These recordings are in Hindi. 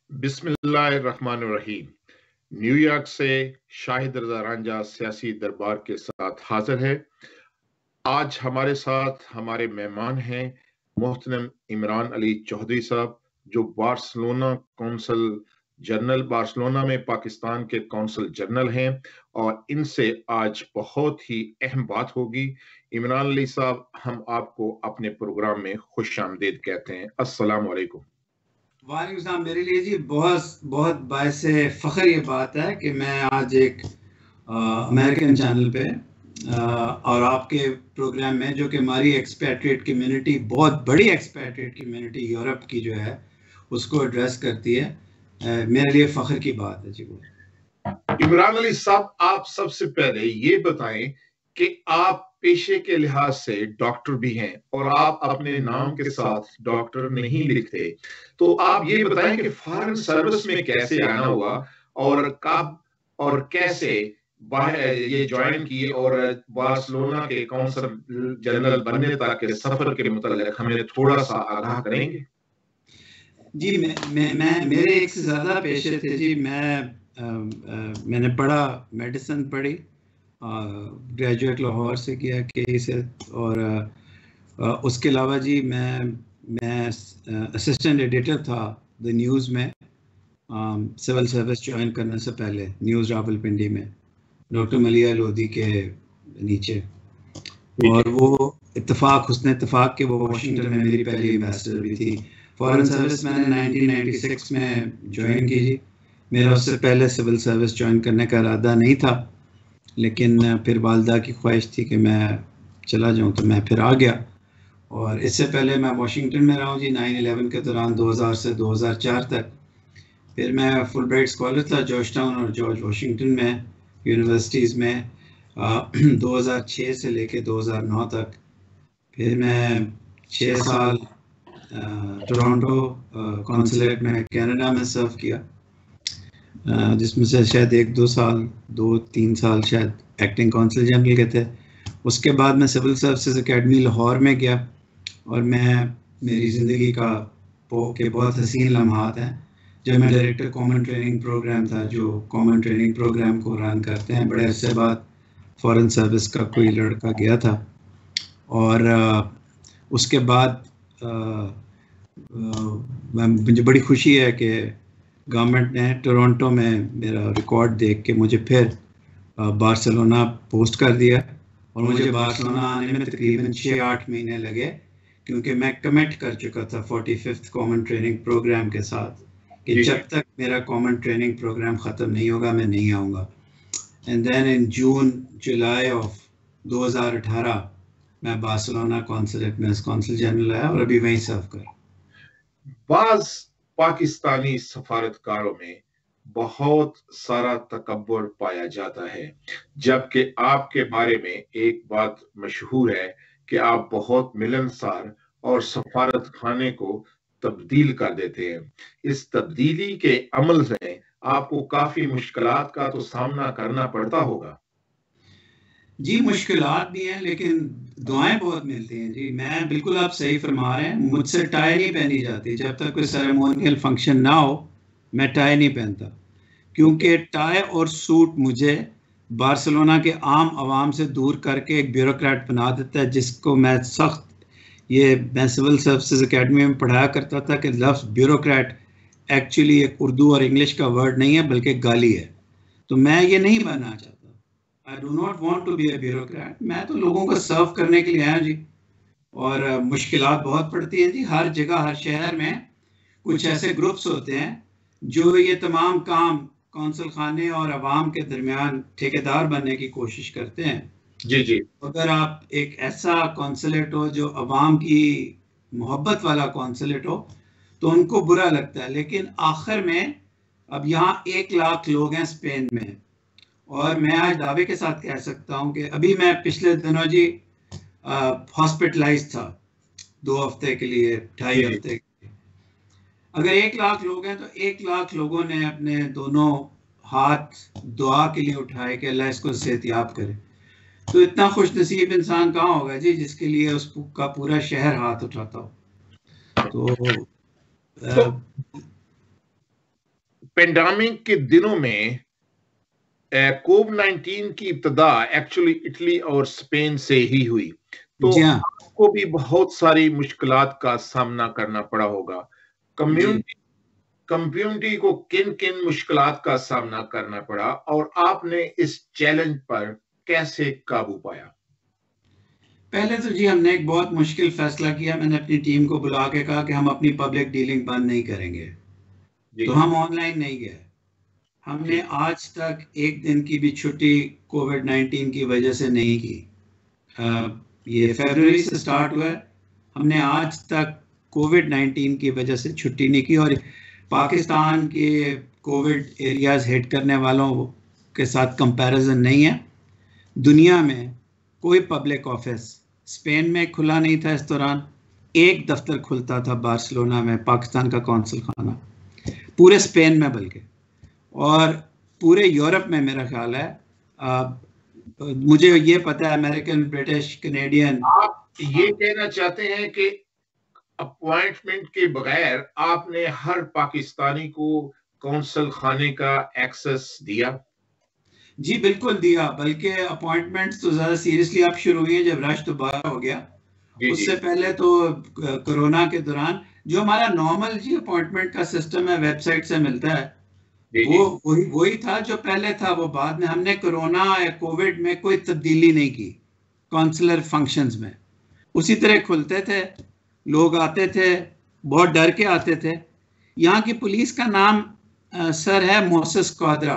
बिस्मिल्लाहिर्रहमानिर्रहीम। न्यूयॉर्क से शाहिद रज़ा रांझा सियासी दरबार के साथ हाजिर है। आज हमारे साथ हमारे मेहमान हैं मोहतरम इमरान अली चौधरी साहब, जो बार्सिलोना कौंसल जनरल, बार्सिलोना में पाकिस्तान के कौंसल जनरल हैं, और इनसे आज बहुत ही अहम बात होगी। इमरान अली साहब, हम आपको अपने प्रोग्राम में खुशामदीद कहते हैं। अस्सलाम वालेकुम। वालेकुम सलाम। मेरे लिए जी बहुत बहुत बायस फ़ख्र ये बात है कि मैं आज एक अमेरिकन चैनल पे और आपके प्रोग्राम में, जो कि हमारी एक्सपैट्रिएट कम्युनिटी, बहुत बड़ी एक्सपैट्रिएट कम्युनिटी यूरोप की जो है, उसको एड्रेस करती है, मेरे लिए फ़ख्र की बात है जी। इमरान अली साहब, आप सबसे पहले ये बताएं कि आप पेशे के लिहाज से डॉक्टर भी हैं और आप अपने नाम के साथ डॉक्टर नहीं लिखते, तो आप ये बताएं कि फॉरेन सर्विस में कैसे आना हुआ और कब और कैसे ये ज्वाइन की, और बार्सिलोना के कौंसल जनरल बनने तक के सफर के मुतालिक हमें थोड़ा सा आगाह करेंगे? जी, मैं मेरे एक से ज़्यादा पेशे थे जी। मैंने पढ़ा, मेडिसिन पढ़ी, ग्रेजुएट लाहौर से किया, के से, और उसके अलावा जी मैं असिस्टेंट एडिटर था द न्यूज़ में, सिविल सर्विस ज्वाइन करने से पहले, न्यूज़ रावलपिंडी में, डॉक्टर मलिया लोधी के नीचे। और वो हुस्न इत्तेफाक के वो वाशिंगटन में मेरी पहली एम्बेसडर भी थी। फॉरेन सर्विस मैंने 1996 में ज्वाइन की जी। मेरा उससे पहले सिविल सर्विस ज्वाइन करने का इरादा नहीं था, लेकिन फिर वालदा की ख्वाहिश थी कि मैं चला जाऊं, तो मैं फिर आ गया। और इससे पहले मैं वाशिंगटन में रहा हूं जी, 9/11 के दौरान 2000 से 2004 तक। फिर मैं फुल ब्राइट स्कॉलर था जॉर्ज टाउन और जॉर्ज वाशिंगटन में यूनिवर्सिटीज़ में 2006 से लेके 2009 तक। फिर मैं 6 साल टोरंटो कॉन्सुलेट में कनाडा में सर्व किया, जिसमें से शायद 2-3 साल शायद एक्टिंग कौंसल जनरल के थे। उसके बाद मैं सिविल सर्विसेज एकेडमी लाहौर में गया, और मेरी ज़िंदगी का बहुत हसीन लम्हात हैं जब मैं डायरेक्टर कॉमन ट्रेनिंग प्रोग्राम था, जो कॉमन ट्रेनिंग प्रोग्राम को रन करते हैं। बड़े अरसे बाद फॉरेन सर्विस का कोई लड़का गया था, और उसके बाद मुझे बड़ी खुशी है कि गवर्नमेंट ने टोरंटो में मेरा रिकॉर्ड देख के मुझे फिर बार्सिलोना पोस्ट कर दिया। और मुझे बार्सिलोना आने में तकरीबन 6-8 महीने लगे, क्योंकि मैं कमिट कर चुका था 45th कॉमन ट्रेनिंग प्रोग्राम के साथ कि जब तक मेरा कॉमन ट्रेनिंग प्रोग्राम ख़त्म नहीं होगा मैं नहीं आऊँगा। And then in July of 2018 मैं बार्सिलोना कॉन्सुलेट में कौंसल जनरल आया, और अभी वहीं सर्व कर। बाज पाकिस्तानी सफारतकारों में बहुत सारा तकब्बुर पाया जाता है, जबकि आपके बारे में एक बात मशहूर है कि आप बहुत मिलनसार और सफारत खाने को तब्दील कर देते हैं। इस तब्दीली के अमल में आपको काफी मुश्किलात का तो सामना करना पड़ता होगा। जी, मुश्किलात भी हैं, लेकिन दुआएं बहुत मिलती हैं जी। मैं बिल्कुल, आप सही फरमा रहे हैं, मुझसे टाई नहीं पहनी जाती। जब तक कोई सेरेमोनियल फंक्शन ना हो, मैं टाई नहीं पहनता, क्योंकि टाई और सूट मुझे बार्सिलोना के आम आवाम से दूर करके एक ब्यूरोक्रेट बना देता है, जिसको मैं मैं सिविल सर्विसेज एकेडमी में पढ़ाया करता था कि लफ्ज़ ब्यूरोक्रेट एक्चुअली एक उर्दू और इंग्लिश का वर्ड नहीं है, बल्कि गाली है। तो मैं ये नहीं बनना चाहता। I do not want to be a bureaucrat. मैं तो लोगों को सर्व करने के लिए आया जी। और मुश्किलात बहुत पड़ती हैं जी। हर जगह, हर शहर में कुछ ऐसे ग्रुप्स होते हैं जो ये तमाम काम कौंसल खाने और अवाम के दरमियान ठेकेदार बनने की कोशिश करते हैं। जी जी। अगर आप एक ऐसा कौंसलेट हो जो अवाम की मोहब्बत वाला कौंसलेट हो, तो उनको बुरा लगता है। लेकिन आखिर में अब यहाँ 1 लाख लोग हैं स्पेन में, और मैं आज दावे के साथ कह सकता हूँ कि अभी मैं पिछले दिनों जी हॉस्पिटलाइज था 2 हफ्ते के लिए, 2.5 हफ्ते के लिए। अगर 1 लाख लोग हैं, तो 1 लाख लोगों ने अपने दोनों हाथ दुआ के लिए उठाए कि अल्लाह इसको सेहतियाब करे। तो इतना खुश नसीब इंसान कहाँ होगा जी, जिसके लिए उसका पूरा शहर हाथ उठाता हो। तो पेंडेमिक के दिनों में कोविड-19 की इब्तिदा एक्चुअली इटली और स्पेन से ही हुई, तो आपको भी बहुत सारी मुश्किलात का सामना करना पड़ा होगा। कम्युनिटी को किन किन मुश्किलात का सामना करना पड़ा और आपने इस चैलेंज पर कैसे काबू पाया? पहले तो जी हमने एक बहुत मुश्किल फैसला किया। मैंने अपनी टीम को बुला के कहा कि हम अपनी पब्लिक डीलिंग बंद नहीं करेंगे, तो हम ऑनलाइन नहीं गए। हमने आज तक एक दिन की भी छुट्टी कोविड-19 की वजह से नहीं की। ये फरवरी से स्टार्ट हुआ है, हमने आज तक कोविड-19 की वजह से छुट्टी नहीं की। और पाकिस्तान के कोविड एरियाज हिट करने वालों के साथ कंपैरिजन नहीं है। दुनिया में कोई पब्लिक ऑफिस, स्पेन में खुला नहीं था इस दौरान, एक दफ्तर खुलता था बार्सिलोना में, पाकिस्तान का कौंसल खाना, पूरे स्पेन में बल्कि, और पूरे यूरोप में मेरा ख्याल है, मुझे ये पता है, अमेरिकन, ब्रिटिश, कैनेडियन। आप ये कहना चाहते हैं कि अपॉइंटमेंट के बगैर आपने हर पाकिस्तानी को कौंसल खाने का एक्सेस दिया? जी बिल्कुल दिया, बल्कि अपॉइंटमेंट्स तो ज़्यादा सीरियसली अब शुरू हुई है जब रश दोबारा हो गया। उससे पहले तो कोरोना के दौरान जो हमारा नॉर्मल जी अपॉइंटमेंट का सिस्टम है, वेबसाइट से मिलता है, वो वही था जो पहले था। वो बाद में हमने कोरोना या कोविड में कोई तब्दीली नहीं की। कौंसलर फंक्शंस में उसी तरह खुलते थे, लोग आते थे, बहुत डर के आते थे। यहाँ की पुलिस का नाम सर है मोसेस क्वाद्रा।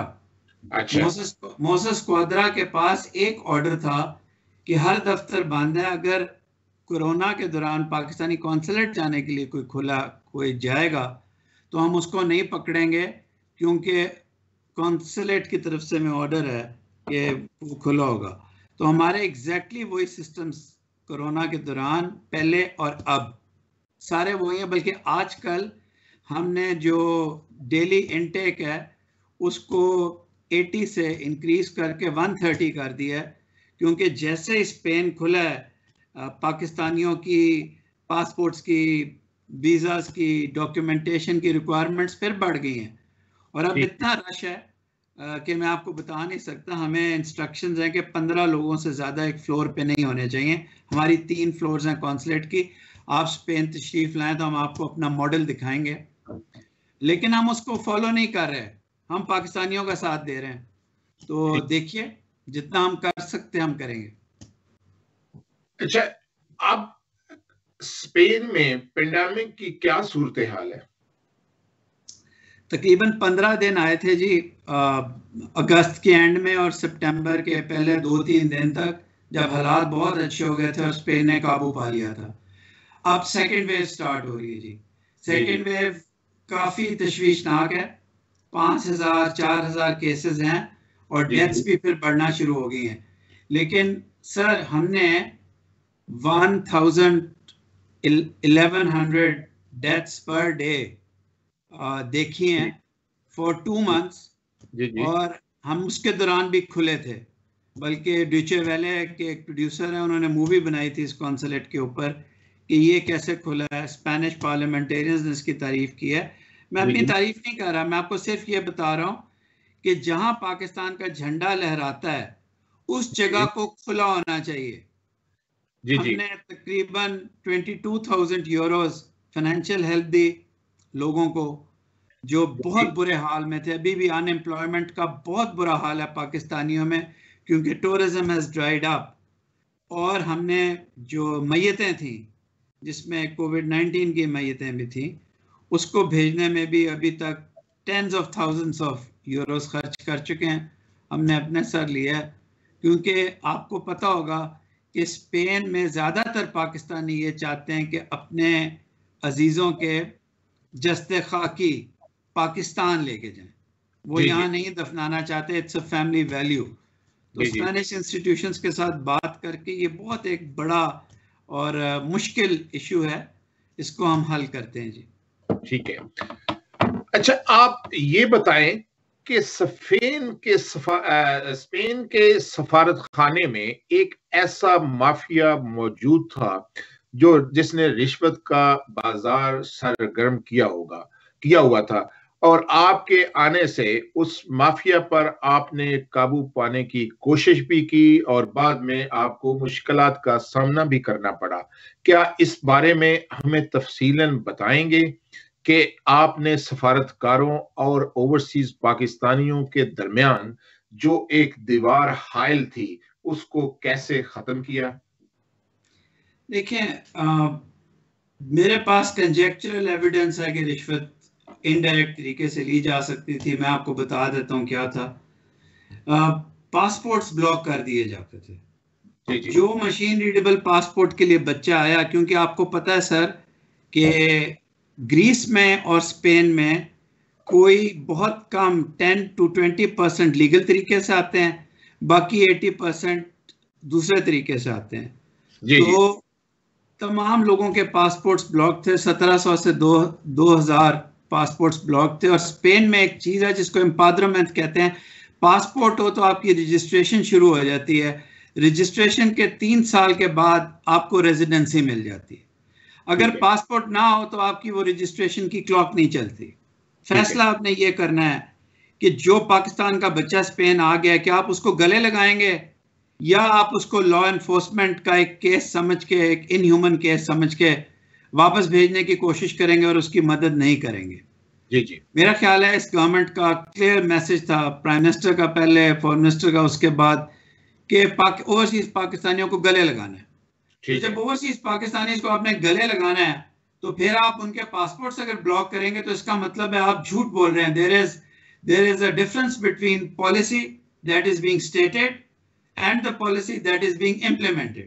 मोसेस क्वाद्रा के पास एक ऑर्डर था कि हर दफ्तर बंद है, अगर कोरोना के दौरान पाकिस्तानी कौंसलेट जाने के लिए कोई जाएगा तो हम उसको नहीं पकड़ेंगे, क्योंकि कौंसलेट की तरफ से में ऑर्डर है कि वो खुला होगा। तो हमारे एग्जैक्टली वही सिस्टम्स कोरोना के दौरान पहले और अब सारे वही हैं, बल्कि आजकल हमने जो डेली इनटेक है उसको 80 से इंक्रीज करके 130 कर दिया है, क्योंकि जैसे ही स्पेन खुला है पाकिस्तानियों की पासपोर्ट्स की, वीज़ास की, डॉक्यूमेंटेशन की रिक्वायरमेंट्स फिर बढ़ गई हैं। और अब इतना रश है कि मैं आपको बता नहीं सकता। हमें इंस्ट्रक्शंस हैं कि 15 लोगों से ज़्यादा एक फ्लोर पे नहीं होने चाहिए। हमारी 3 फ्लोर्स हैं कौंसलेट की। आप स्पेन तशरीफ़ लाएँ तो हम आपको अपना मॉडल दिखाएंगे, लेकिन हम उसको फॉलो नहीं कर रहे, हम पाकिस्तानियों का साथ दे रहे हैं। तो देखिए, जितना हम कर सकते हैं हम करेंगे। अच्छा, अब स्पेन में पेंडेमिक की क्या सूरत हाल है? तकरीबन 15 दिन आए थे जी, अगस्त के एंड में और सितंबर के पहले 2-3 दिन तक, जब हालात बहुत अच्छे हो गए थे और स्पेन ने काबू पा लिया था। अब सेकेंड वेव स्टार्ट हो रही है जी। सेकेंड वेव काफ़ी तशवीशनाक है। 5,000-4,000 केसेस हैं और डेथ्स भी फिर बढ़ना शुरू हो गई हैं। लेकिन सर हमने 1,100 डेथ्स पर डे देखी हैं फॉर 2 मंथ्स, और हम उसके दौरान भी खुले थे। बल्कि डॉयचे वेले के एक प्रोड्यूसर हैं, उन्होंने मूवी बनाई थी इस कौंसलेट के ऊपर कि ये कैसे खुला है। स्पेनिश पार्लियामेंटेरियंस ने इसकी तारीफ की है। मैं अपनी तारीफ नहीं कर रहा, मैं आपको सिर्फ ये बता रहा हूँ कि जहां पाकिस्तान का झंडा लहराता है उस जगह को खुला होना चाहिए। हमने तकरीबन 22,000 यूरोस फाइनेंशियल हेल्प दी लोगों को जो बहुत बुरे हाल में थे। अभी भी अनएम्प्लॉयमेंट का बहुत बुरा हाल है पाकिस्तानियों में, क्योंकि टूरिज्म हैज ड्राइड अप। और हमने जो मैयतें थी, जिसमें कोविड-19 की मैयतें भी थी, उसको भेजने में भी अभी तक tens of thousands of euros खर्च कर चुके हैं। हमने अपने सर लिया, क्योंकि आपको पता होगा कि स्पेन में ज़्यादातर पाकिस्तानी ये चाहते हैं कि अपने अजीज़ों के जस्ते खाकी पाकिस्तान लेके जाएं, वो यहाँ नहीं दफनाना चाहते। It's a family value. तो स्पेनिश इंस्टीट्यूशंस के साथ बात करके ये बहुत एक बड़ा और मुश्किल इशू है, इसको हम हल करते हैं जी। ठीक है। अच्छा, आप ये बताएं कि स्पेन के सफारत खाने में एक ऐसा माफिया मौजूद था जिसने रिश्वत का बाजार सरगर्म किया हुआ था, और आपके आने से उस माफिया पर आपने काबू पाने की कोशिश भी की और बाद में आपको मुश्किलात का सामना भी करना पड़ा। क्या इस बारे में हमें तफसीलन बताएंगे कि आपने सफारतकारों और ओवरसीज पाकिस्तानियों के दरमियान जो एक दीवार हायल थी उसको कैसे खत्म किया? देखें, मेरे पास कंजेक्चुरल एविडेंस है कि रिश्वत इनडायरेक्ट तरीके से ली जा सकती थी। मैं आपको बता देता हूँ क्या था। पासपोर्ट्स ब्लॉक कर दिए जाते थे। जो मशीन रीडेबल पासपोर्ट के लिए बच्चा आया, क्योंकि आपको पता है सर कि ग्रीस में और स्पेन में कोई बहुत कम 10 to 20% लीगल तरीके से आते हैं, बाकी 80% दूसरे तरीके से आते हैं। तो तमाम लोगों के पासपोर्ट्स ब्लॉक थे। 1700 से 2000 पासपोर्ट्स ब्लॉक थे। और स्पेन में एक चीज है जिसको एम्पाद्रमेंट कहते हैं। पासपोर्ट हो तो आपकी रजिस्ट्रेशन शुरू हो जाती है। रजिस्ट्रेशन के 3 साल के बाद आपको रेजिडेंसी मिल जाती है। अगर पासपोर्ट ना हो तो आपकी वो रजिस्ट्रेशन की क्लॉक नहीं चलती। फैसला आपने ये करना है कि जो पाकिस्तान का बच्चा स्पेन आ गया, क्या आप उसको गले लगाएंगे या आप उसको लॉ एनफोर्समेंट का एक केस समझ के, एक इनह्यूमन केस समझ के वापस भेजने की कोशिश करेंगे और उसकी मदद नहीं करेंगे। जी। मेरा ख्याल है इस गवर्नमेंट का क्लियर मैसेज था, प्राइम मिनिस्टर का पहले, फॉरेन मिनिस्टर का उसके बाद, कि ओवरसीज पाकिस्तानियों को गले लगाना है। तो जब ओवरसीज पाकिस्तानी को आपने गले लगाना है तो फिर आप उनके पासपोर्ट्स अगर ब्लॉक करेंगे तो इसका मतलब है आप झूठ बोल रहे हैं। There is a difference between policy that is being stated and the policy that is being implemented.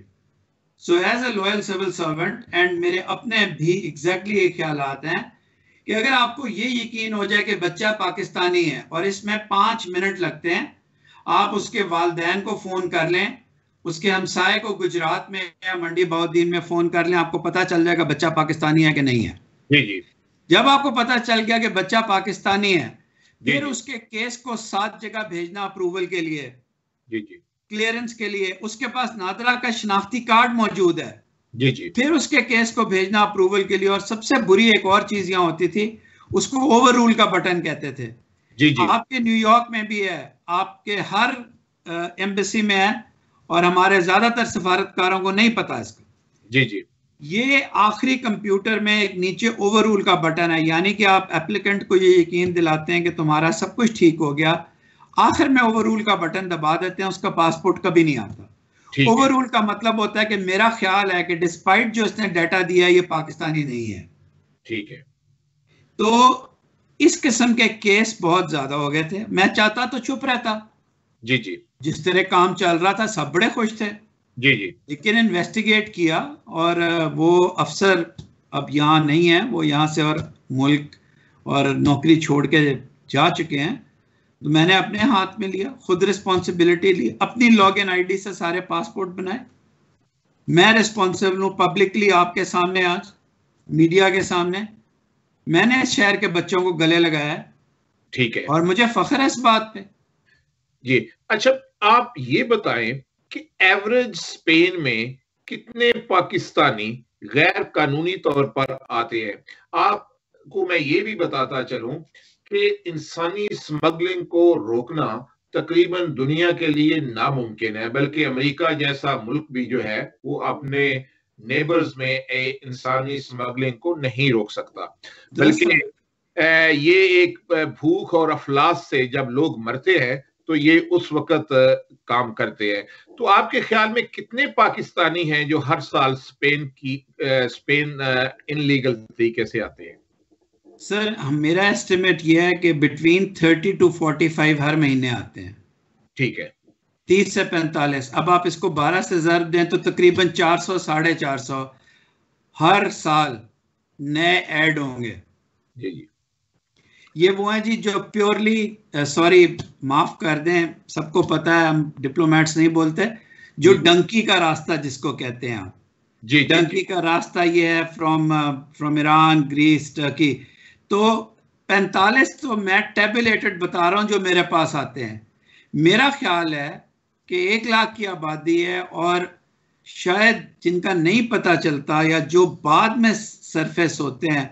So as a loyal civil servant, and मेरे अपने भी exactly ये ख्यालात हैं कि अगर आपको ये यकीन हो जाए कि बच्चा पाकिस्तानी है और इसमें 5 मिनट लगते हैं, आप उसके वालिदैन को फोन कर लें, उसके हमसाये को गुजरात में या मंडी बहाउद्दीन में फोन कर लें, आपको पता चल जाएगा बच्चा पाकिस्तानी है कि नहीं है। जी। जब आपको पता चल गया कि बच्चा पाकिस्तानी है, फिर उसके केस को 7 जगह भेजना अप्रूवल के लिए, जी क्लियरेंस के लिए। उसके पास नादरा का शनाख्ती कार्ड मौजूद है। जी। फिर उसके केस को भेजना अप्रूवल के लिए। और सबसे बुरी एक और चीज यहाँ होती थी, उसको ओवर रूल का बटन कहते थे। जी। आपके न्यूयॉर्क में भी है, आपके हर एम्बेसी में है, और हमारे ज्यादातर सफारतकारों को नहीं पता इसका। जी। ये आखिरी कंप्यूटर में एक नीचे ओवर रूल का बटन है, यानी कि आप एप्लीकेंट को ये यकीन दिलाते हैं कि तुम्हारा सब कुछ ठीक हो गया, आखिर में ओवररूल का बटन दबा देते हैं, उसका पासपोर्ट कभी नहीं आता। ओवररूल का मतलब होता है कि मेरा ख्याल है कि डिस्पाइट जो इसने डाटा दिया ये पाकिस्तानी नहीं है। ठीक है। तो इस किस्म के केस बहुत ज्यादा हो गए थे। मैं चाहता तो चुप रहता। जी। जिस तरह काम चल रहा था सब बड़े खुश थे। जी। लेकिन इन्वेस्टिगेट किया और वो अफसर अब यहाँ नहीं है, वो यहाँ से और मुल्क और नौकरी छोड़ के जा चुके हैं। तो मैंने अपने हाथ में लिया, खुद रिस्पॉन्सिबिलिटी ली, अपनी लॉगिन आईडी से सारे पासपोर्ट बनाए। मैं रिस्पॉन्सिबल हूँ पब्लिकली आपके सामने, आज मीडिया के सामने। मैंने इस शहर के बच्चों को गले लगाया है। ठीक है। और मुझे फख्र है इस बात पे। जी। अच्छा, आप ये बताएं कि एवरेज स्पेन में कितने पाकिस्तानी गैर कानूनी तौर पर आते हैं? आपको मैं ये भी बताता चलूं कि इंसानी स्मगलिंग को रोकना तकरीबन दुनिया के लिए नामुमकिन है, बल्कि अमेरिका जैसा मुल्क भी जो है वो अपने नेबर्स में इंसानी स्मगलिंग को नहीं रोक सकता। बल्कि ये एक भूख और अफलास से जब लोग मरते हैं तो ये उस वक्त काम करते हैं। तो आपके ख्याल में कितने पाकिस्तानी हैं जो हर साल स्पेन इनलीगल तरीके से आते हैं? सर मेरा एस्टिमेट यह है कि बिटवीन 30 to 45 हर महीने आते हैं। ठीक है। 30 से 45। अब आप इसको 12 से ज़रब दें तो तकरीबन 400 450 हर साल नए ऐड होंगे। जी। ये वो हैं जी जो प्योरली, सॉरी माफ कर दें, सबको पता है हम डिप्लोमेट्स नहीं बोलते, जो डंकी का रास्ता जिसको कहते हैं आप। जी। डंकी का रास्ता ये है फ्रॉम ईरान, ग्रीस, टर्की। तो 45 तो मैं टेबुलेटेड बता रहा हूं जो मेरे पास आते हैं। मेरा ख्याल है कि 1 लाख की आबादी है, और शायद जिनका नहीं पता चलता या जो बाद में सरफेस होते हैं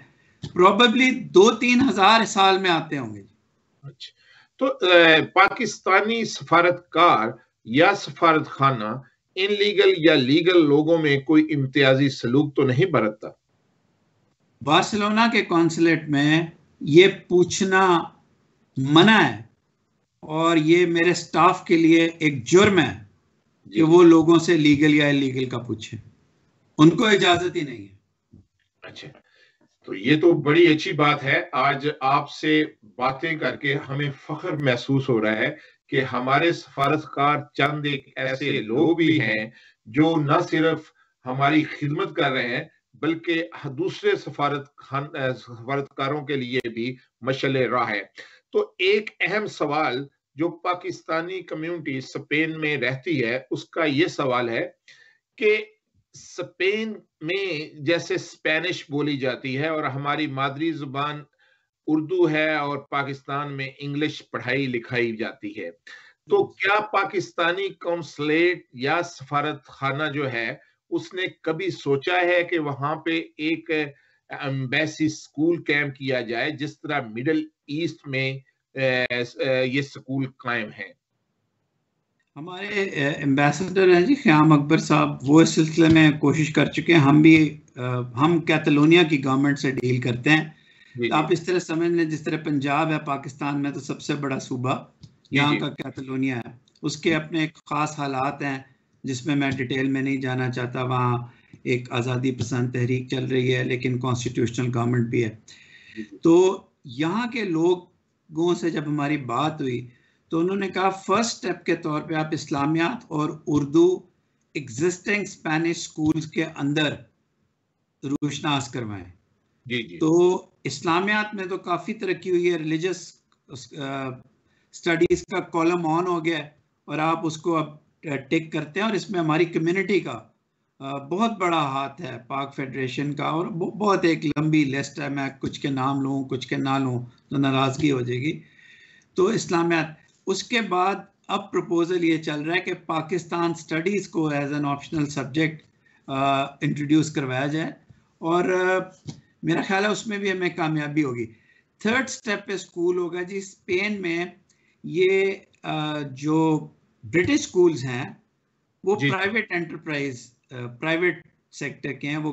प्रोबेबली 2-3 हजार साल में आते होंगे। अच्छा, तो पाकिस्तानी सफारतकार या सफारत खाना इनलीगल या लीगल लोगों में कोई इम्तियाजी सलूक तो नहीं बरतता? बार्सिलोना के कॉन्सुलेट में ये पूछना मना है और ये मेरे स्टाफ के लिए एक जुर्म है कि वो लोगों से लीगल या इलीगल का पूछें, उनको इजाजत ही नहीं है। अच्छा, तो ये तो बड़ी अच्छी बात है। आज आपसे बातें करके हमें फख्र महसूस हो रहा है कि हमारे सफारतकार चंद एक ऐसे लोग भी हैं जो न सिर्फ हमारी खिदमत कर रहे हैं बल्कि दूसरे सफारतकारों के लिए भी मशअल राह है। तो एक अहम सवाल जो पाकिस्तानी कम्युनिटी स्पेन में रहती है उसका ये सवाल है कि स्पेन में जैसे स्पेनिश बोली जाती है और हमारी मादरी जुबान उर्दू है और पाकिस्तान में इंग्लिश पढ़ाई लिखाई जाती है, तो क्या पाकिस्तानी कौंसलेट या सफारत खाना जो है उसने कभी सोचा है कि वहां पे एक एम्बेसी स्कूल कैंप किया जाए जिस तरह मिडिल ईस्ट में ये स्कूल कायम है? हमारे एम्बेसडर हैं जी ख़याम अकबर साहब, वो इस सिलसिले में कोशिश कर चुके हैं। हम कैटलोनिया की गवर्नमेंट से डील करते हैं। तो आप इस तरह समझ लें जिस तरह पंजाब है पाकिस्तान में तो सबसे बड़ा सूबा यहाँ का कैटलोनिया है, उसके अपने ख़ास हालात हैं जिसमें मैं डिटेल में नहीं जाना चाहता। वहाँ एक आज़ादी पसंद तहरीक चल रही है लेकिन कॉन्स्टिट्यूशनल गवर्नमेंट भी है। तो यहाँ के लोगों से जब हमारी बात हुई तो उन्होंने कहा फर्स्ट स्टेप के तौर पे आप इस्लामियात और उर्दू एग्जिस्टिंग स्पेनिश स्कूल्स के अंदर रूशनास करवाएं। तो इस्लामियात में तो काफ़ी तरक्की हुई है, रिलीजियस स्टडीज़ का कॉलम ऑन हो गया है और आप उसको अब टिक करते हैं और इसमें हमारी कम्युनिटी का बहुत बड़ा हाथ है, पाक फेडरेशन का, और बहुत एक लंबी लिस्ट है। मैं कुछ के नाम लूँ कुछ के ना लूँ तो नाराज़गी हो जाएगी। तो इस्लामियात, उसके बाद अब प्रपोजल ये चल रहा है कि पाकिस्तान स्टडीज़ को as an optional subject introduce करवाया जाए और मेरा ख्याल है उसमें भी हमें कामयाबी होगी। थर्ड स्टेप पे स्कूल होगा जी स्पेन में। ये जो ब्रिटिश स्कूल्स हैं वो प्राइवेट एंटरप्राइज, प्राइवेट सेक्टर के हैं, वो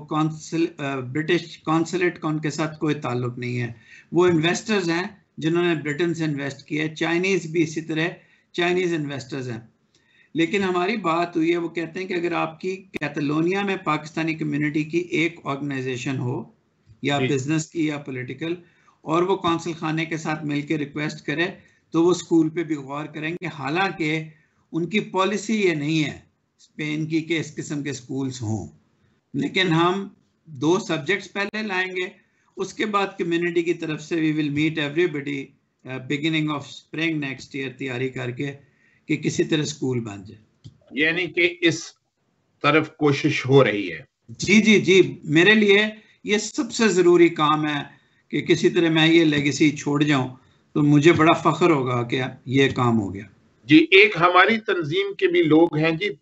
ब्रिटिश कॉन्सुलेट का उनके साथ कोई ताल्लुक नहीं है। वो इन्वेस्टर्स हैं जिन्होंने ब्रिटेन से इन्वेस्ट किया है, चाइनीज़ भी इसी तरह चाइनीज़ इन्वेस्टर्स हैं। लेकिन हमारी बात हुई है, वो कहते हैं कि अगर आपकी कैटलोनिया में पाकिस्तानी कम्युनिटी की एक ऑर्गेनाइजेशन हो या बिजनेस की या पॉलिटिकल, और वो कौंसल खाने के साथ मिलकर रिक्वेस्ट करे तो वो स्कूल पे भी गौर करेंगे। हालांकि उनकी पॉलिसी ये नहीं है स्पेन की कि इस किस्म के स्कूल्स हों, लेकिन हम 2 सब्जेक्ट्स पहले लाएंगे, उसके बाद कम्युनिटी की तरफ से we will meet everybody beginning of spring next year, तैयारी करके कि किसी तरह स्कूल बन जाए। यानी कि इस तरफ कोशिश हो रही है। जी, मेरे लिए ये सबसे ज़रूरी काम है कि किसी तरह मैं ये लेगेसी छोड़ जाऊं तो मुझे बड़ा फख्र होगा कि ये काम हो गया। जी, एक हमारी तंजीम के भी लोग हैं जी,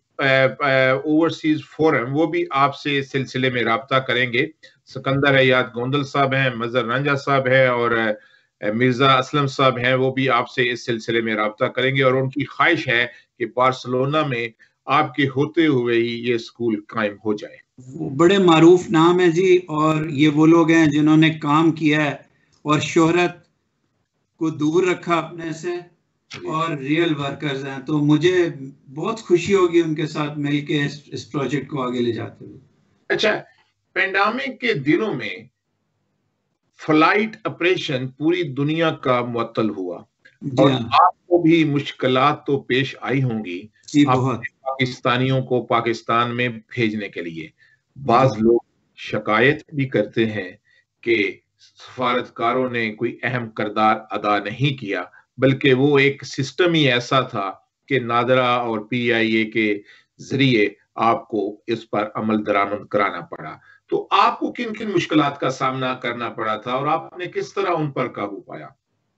ओवरसीज फोरम, वो भी आपसे इस सिलसिले में राब्ता करेंगे। सिकंदर हयात गोंदल साहब हैं, मजहर रंजा साहब है और मिर्जा असलम साहब हैं, वो भी आपसे इस सिलसिले में राब्ता करेंगे और उनकी ख्वाहिश है कि बार्सिलोना में आपके होते हुए ही ये स्कूल कायम हो जाए। बड़े मारूफ नाम है जी, और ये वो लोग हैं जिन्होंने काम किया है और शोहरत को दूर रखा अपने से और रियल वर्कर्स हैं, तो मुझे बहुत खुशी होगी उनके साथ मिलके इस प्रोजेक्ट को आगे ले जाते हुए। अच्छा, पेंडेमिक के दिनों में फ्लाइट ऑपरेशन पूरी दुनिया का मुअत्तल हुआ और आपको भी मुश्किलात तो पेश आई होंगी पाकिस्तानियों को पाकिस्तान में भेजने के लिए। बाज लोग शिकायत भी करते हैं कि सफारतकारों ने कोई अहम किरदार अदा नहीं किया, बल्कि वो एक सिस्टम ही ऐसा था कि नादरा और PIA के जरिए आपको इस पर अमल दरामद कराना पड़ा। तो आपको किन किन मुश्किलात का सामना करना पड़ा था और आपने किस तरह उन पर काबू पाया?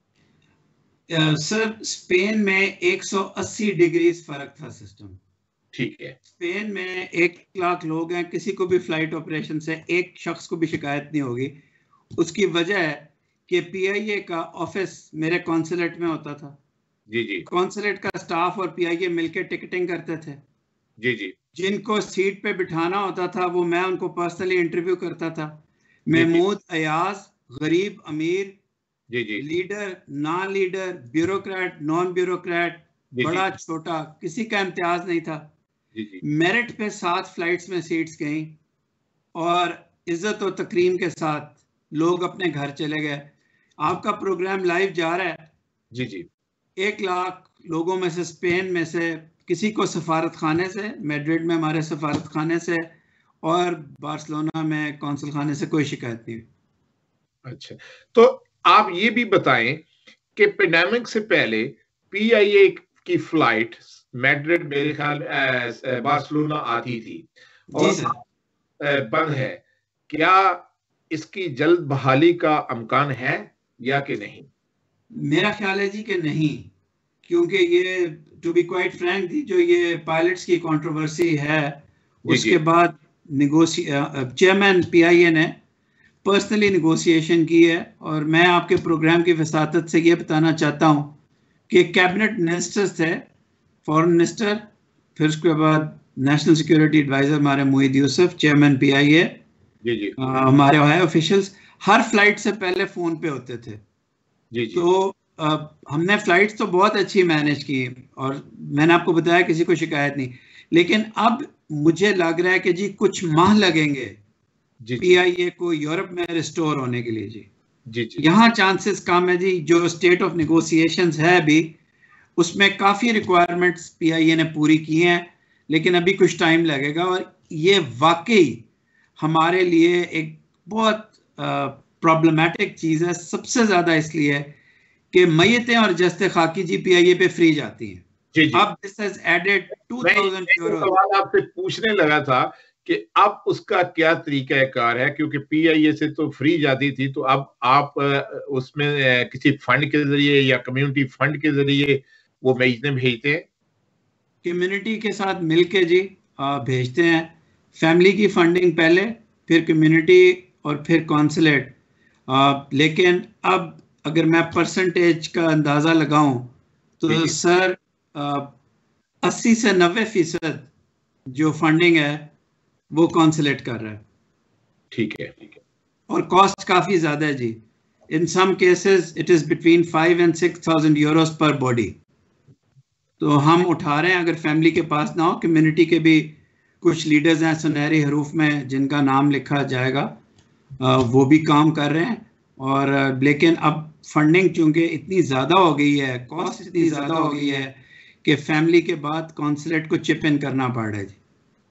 सर, स्पेन में 180 डिग्री फर्क था सिस्टम। ठीक है। स्पेन में 1 लाख लोग हैं, किसी को भी फ्लाइट ऑपरेशन से एक शख्स को भी शिकायत नहीं होगी। उसकी वजह है कि पीआईए का ऑफिस मेरे कॉन्सुलेट में होता था। जी जी। कॉन्सुलेट का स्टाफ और पीआईए मिलकर टिकटिंग करते थे। जी जी। जिनको सीट पे बिठाना होता था वो मैं उनको पर्सनली इंटरव्यू करता था। जी जी। महमूद अयाज, गरीब अमीर, जी जी। Leader non leader, bureaucrat non bureaucrat, जी जी। बड़ा छोटा, किसी का इम्तियाज नहीं था। जी जी। मेरिट पे 7 फ्लाइट्स में सीट्स गई और इज्जत और तकरीम के साथ लोग अपने घर चले गए। आपका प्रोग्राम लाइव जा रहा है। जी जी। 1 लाख लोगों में से स्पेन में से किसी को सफारत खाने से, मैड्रिड में हमारे सफारत खाने से और बार्सिलोना में कौंसल खाने से कोई शिकायत नहीं। अच्छा, तो आप ये भी बताएं कि पेंडेमिक से पहले पीआईए की फ्लाइट मैड्रिड मेरे ख्याल बार्सिलोना आती थी जी और सर। बंद है। क्या इसकी जल्द बहाली का अमकान है या कि नहीं? मेरा ख्याल है जी कि नहीं, क्योंकि ये टू बी क्वाइट फ्रैंक थी जो ये पायलट्स की कंट्रोवर्सी है, जी उसके जी। बाद चेयरमैन पीआईए ने पर्सनली निगोशिएशन की है। और मैं आपके प्रोग्राम की वसातत से ये बताना चाहता हूँ कि कैबिनेट मिनिस्टर्स थे, फॉरेन मिनिस्टर, फिर उसके बाद नेशनल सिक्योरिटी एडवाइजर हमारे मोहिद यूसुफ, चेयरमैन पीआईए, जी जी। हमारे वहाँ ऑफिशियल्स हर फ्लाइट से पहले फोन पे होते थे। जी जी। तो हमने फ्लाइट्स तो बहुत अच्छी मैनेज की और मैंने आपको बताया किसी को शिकायत नहीं। लेकिन अब मुझे लग रहा है कि जी कुछ माह लगेंगे जी जी। पीआईए को यूरोप में रिस्टोर होने के लिए। जी जी जी। यहाँ चांसेस कम है जी। जो स्टेट ऑफ नेगोशिएशंस है अभी, उसमें काफी रिक्वायरमेंट्स पीआईए ने पूरी की हैं, लेकिन अभी कुछ टाइम लगेगा। और ये वाकई हमारे लिए एक बहुत प्रॉब्लमेटिक चीज है, सबसे ज्यादा इसलिए कि मयतें और जस्ते खाकी जी पीआईए पे फ्री जाती हैं। जी जी। अब दिस हैज एडेड मैं 2000 ये यूरो। सवाल आपसे पूछने लगा था कि अब उसका क्या तरीकाकार है, क्योंकि पीआईए से तो फ्री जाती थी, तो अब आप उसमें किसी फंड के जरिए या कम्युनिटी फंड के जरिए वो भेजते हैं? कम्युनिटी के साथ मिलके जी भेजते हैं। फैमिली की फंडिंग पहले, फिर कम्युनिटी और फिर कॉन्सुलेट। लेकिन अब अगर मैं परसेंटेज का अंदाज़ा लगाऊं जी तो जी। सर 80 से 90% जो फंडिंग है वो कॉन्सुलेट कर रहा है। ठीक है। और कॉस्ट काफ़ी ज़्यादा है जी। In some cases it is between 5 and 6,000 euros पर बॉडी। तो हम उठा रहे हैं, अगर फैमिली के पास ना हो, कम्युनिटी के भी कुछ लीडर्स हैं सुनहरी हरूफ में जिनका नाम लिखा जाएगा, वो भी काम कर रहे हैं। और लेकिन अब फंडिंग चूंकि इतनी ज़्यादा हो गई है, कॉस्ट इतनी ज़्यादा हो गई है कि फैमिली के बाद कॉन्सुलेट को चिप इन करना पड़ रहा है जी।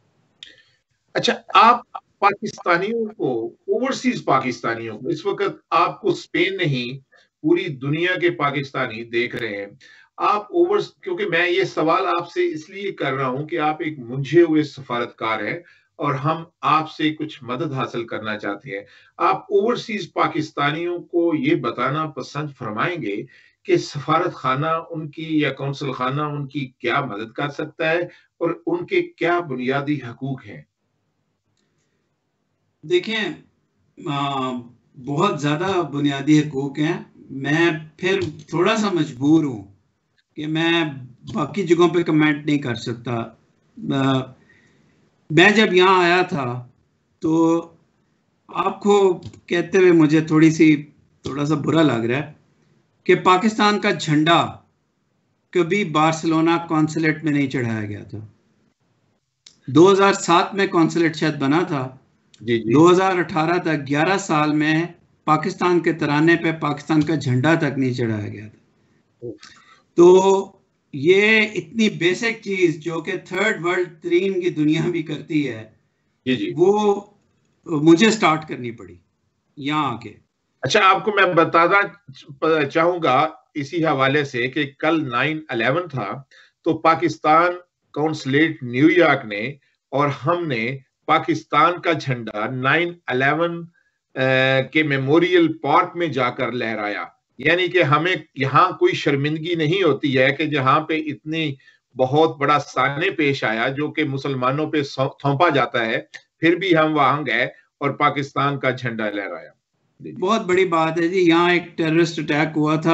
अच्छा, आप पाकिस्तानियों को, ओवरसीज पाकिस्तानियों को, इस वक्त आपको स्पेन नहीं पूरी दुनिया के पाकिस्तानी देख रहे हैं। आप क्योंकि मैं ये सवाल आपसे इसलिए कर रहा हूं कि आप एक मुंझे हुए सफारतकार हैं और हम आपसे कुछ मदद हासिल करना चाहते हैं। आप ओवरसीज पाकिस्तानियों को ये बताना पसंद फरमाएंगे कि सफारत खाना उनकी या कौंसल खाना उनकी क्या मदद कर सकता है और उनके क्या बुनियादी हकूक हैं? देखें, बहुत ज़्यादा बुनियादी हकूक हैं। मैं फिर थोड़ा सा मजबूर हूँ कि मैं बाकी जगहों पे कमेंट नहीं कर सकता। मैं जब यहाँ आया था तो आपको कहते हुए मुझे थोड़ा सा बुरा लग रहा है कि पाकिस्तान का झंडा कभी बार्सिलोना कॉन्सुलेट में नहीं चढ़ाया गया था। 2007 में कॉन्सुलेट शायद बना था। जी जी। 2018 तक 11 साल में पाकिस्तान के तराने पे पाकिस्तान का झंडा तक नहीं चढ़ाया गया था। तो ये इतनी बेसिक चीज जो कि थर्ड वर्ल्ड तरीन की दुनिया भी करती है, जी जी। वो मुझे स्टार्ट करनी पड़ी यहाँ आके। अच्छा, आपको मैं बताना चाहूंगा इसी हवाले से कि कल 9/11 था, तो पाकिस्तान कौंसलेट न्यूयॉर्क ने और हमने पाकिस्तान का झंडा 9/11 के मेमोरियल पार्क में जाकर लहराया। यानी कि हमें यहाँ कोई शर्मिंदगी नहीं होती है कि जहाँ पे इतनी बहुत बड़ा साने पेश आया जो कि मुसलमानों पे थोपा जाता है, फिर भी हम वहां गए और पाकिस्तान का झंडा लहराया। बहुत बड़ी बात है जी। यहाँ एक टेररिस्ट अटैक हुआ था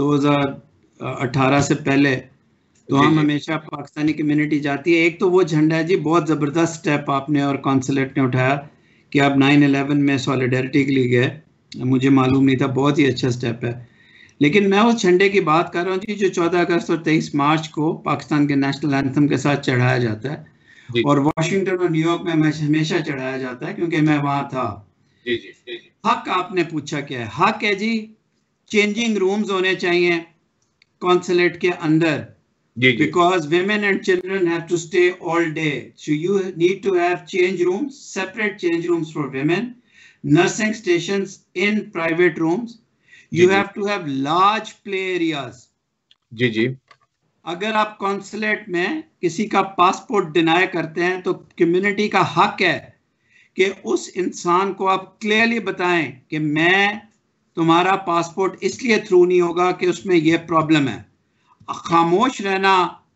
2018 से पहले, तो हम हमेशा पाकिस्तानी कम्युनिटी जाती है। एक तो वो झंडा है जी, बहुत ज़बरदस्त स्टेप आपने और कौंसलेट ने उठाया कि आप 9/11 में सॉलिडारिटी के लिए गए, मुझे मालूम नहीं था, बहुत ही अच्छा स्टेप है। लेकिन मैं उस झंडे की बात कर रहा हूँ जी जो 14 अगस्त और 23 मार्च को पाकिस्तान के नेशनल एंथम के साथ चढ़ाया जाता है और वाशिंगटन और न्यूयॉर्क में हमेशा चढ़ाया जाता है क्योंकि मैं वहाँ था। हक आपने पूछा क्या है? हक है जी, चेंजिंग रूम्स होने चाहिए कॉन्सुलेट के अंदर, because women and children have to stay all day, so you need to have change rooms, separate change rooms for women, nursing stations in private rooms, you have to have large play areas. जी अगर आप कॉन्सुलेट में किसी का पासपोर्ट डिनाई करते हैं तो कम्युनिटी का हक है कि उस इंसान को आप क्लियरली बताएं कि मैं तुम्हारा पासपोर्ट इसलिए थ्रू नहीं होगा कि उसमें यह प्रॉब्लम है। खामोश रहना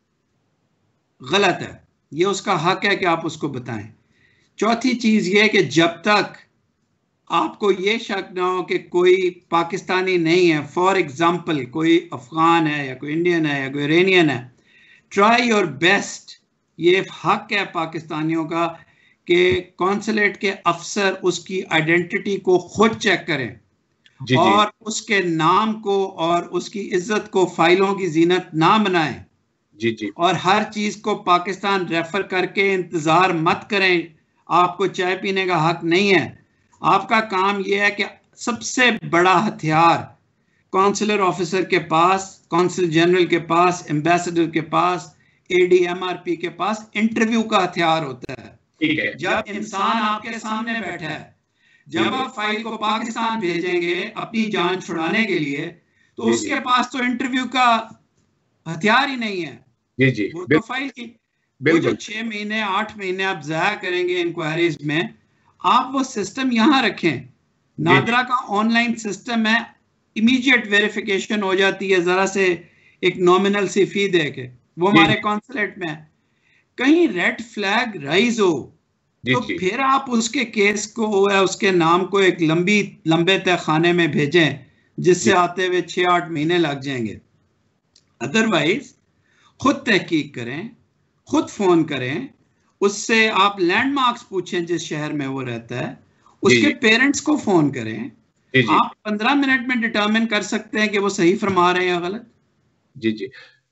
गलत है, ये उसका हक है कि आप उसको बताएं। चौथी चीज ये कि जब तक आपको ये शक ना हो कि कोई पाकिस्तानी नहीं है, फॉर एग्जाम्पल कोई अफगान है या कोई इंडियन है या कोई इरानियन है, ट्राई योर बेस्ट, ये हक है पाकिस्तानियों का कि कॉन्सुलेट के अफसर उसकी आइडेंटिटी को खुद चेक करें और उसके नाम को और उसकी इज्जत को फाइलों की जीनत ना बनाएं। और हर चीज को पाकिस्तान रेफर करके इंतजार मत करें, आपको चाय पीने का हक नहीं है। आपका काम यह है कि सबसे बड़ा हथियार कॉन्सुलर ऑफिसर के पास, कॉन्सल जनरल के पास, एम्बेसडर के पास, ADMRP के पास इंटरव्यू का हथियार होता है। जब इंसान आपके सामने बैठा है, जब आप फाइल को पाकिस्तान भेजेंगे अपनी जान छुड़ाने के लिए, तो उसके पास तो इंटरव्यू का हथियार ही नहीं है। वो तो फाइल की वो जो 6 महीने 8 महीने आप जाया करेंगे इंक्वायरीज में, आप वो सिस्टम यहाँ रखें। नादरा का ऑनलाइन सिस्टम है, इमीडिएट वेरिफिकेशन हो जाती है, जरा से एक नॉमिनल सी फी दे के, वो हमारे कॉन्सुलेट में है। कहीं रेड फ्लैग राइज हो तो फिर आप उसके केस को या उसके नाम को एक लंबे तय खाने में भेजें जिससे आते हुए 6-8 महीने लग जाएंगे। अदरवाइज खुद तहकीक करें, खुद फोन करें, उससे आप लैंडमार्क्स पूछें जिस शहर में वो रहता है, उसके पेरेंट्स को फोन करें। आप 15 मिनट में डिटरमिन कर सकते हैं कि वो सही फरमा रहे हैं या गलत।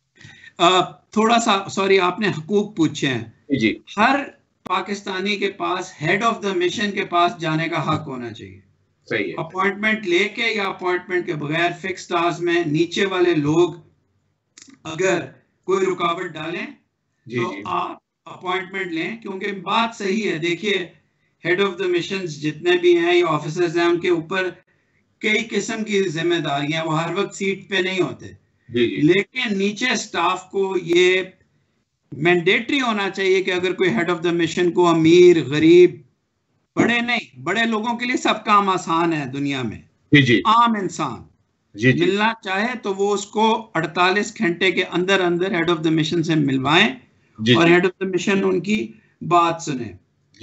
थोड़ा सा सॉरी, आपने हकूक पूछे हैं। हर पाकिस्तानी के पास हेड ऑफ द मिशन के पास जाने का हक होना चाहिए। सही है। अपॉइंटमेंट लेके या अपॉइंटमेंट के बगैर फिक्स्ड आवर्स में नीचे वाले लोग अगर कोई रुकावट डालें तो आप अपॉइंटमेंट लें, क्योंकि बात सही है। देखिए, हेड ऑफ द मिशन जितने भी हैं या ऑफिसर्स हैं, उनके ऊपर कई किस्म की जिम्मेदारियां, वो हर वक्त सीट पे नहीं होते। लेकिन नीचे स्टाफ को ये मैंडेटरी होना चाहिए कि अगर कोई हेड ऑफ द मिशन को अमीर गरीब, बड़े नहीं, बड़े लोगों के लिए सब काम आसान है दुनिया में, आम इंसान मिलना चाहे तो वो उसको 48 घंटे के अंदर अंदर हेड ऑफ द मिशन से मिलवाएं और हेड ऑफ द मिशन उनकी बात सुने।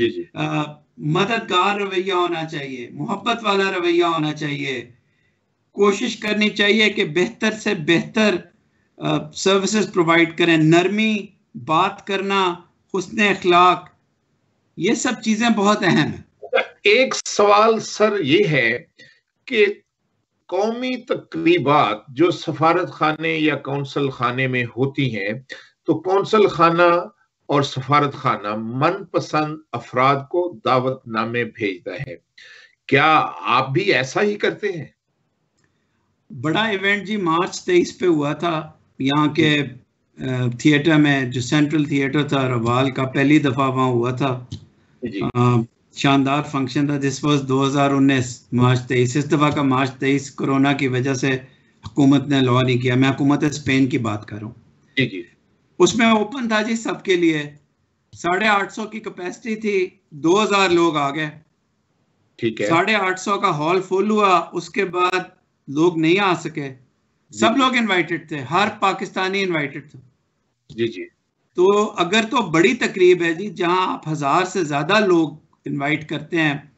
मददगार रवैया होना चाहिए, मोहब्बत वाला रवैया होना चाहिए, कोशिश करनी चाहिए कि बेहतर से बेहतर सर्विसेज प्रोवाइड करें, नरमी, बात करना, हुस्ने अखलाक, ये सब चीजें बहुत अहम है। एक सवाल सर ये है कि कौमी तकरीबात जो सफारत खाने या कौंसल खाने में होती हैं, तो कौंसल खाना और सफारत खाना मनपसंद अफराद को दावतनामे भेजता है, क्या आप भी ऐसा ही करते हैं? बड़ा इवेंट जी मार्च 23 पे हुआ था यहाँ के थिएटर में, जो सेंट्रल थिएटर था रवाल का, पहली दफा वहाँ हुआ था। शानदार फंक्शन था। This was 2019 March 23। इस दफा का मार्च 23 कोरोना की वजह से हुकूमत ने लॉ नहीं किया। मैं हुकूमत स्पेन की बात कर रहा हूँ। उसमें ओपन था जी सबके लिए, 850 की कैपेसिटी थी, 2000 लोग आ गए। ठीक है, 850 का हॉल फुल हुआ, उसके बाद लोग नहीं आ सके। सब लोग इनवाइटेड थे, हर पाकिस्तानी इनवाइटेड था। तो अगर तो बड़ी तकरीब है जी जहां आप 1000 से ज्यादा लोग इनवाइट करते हैं,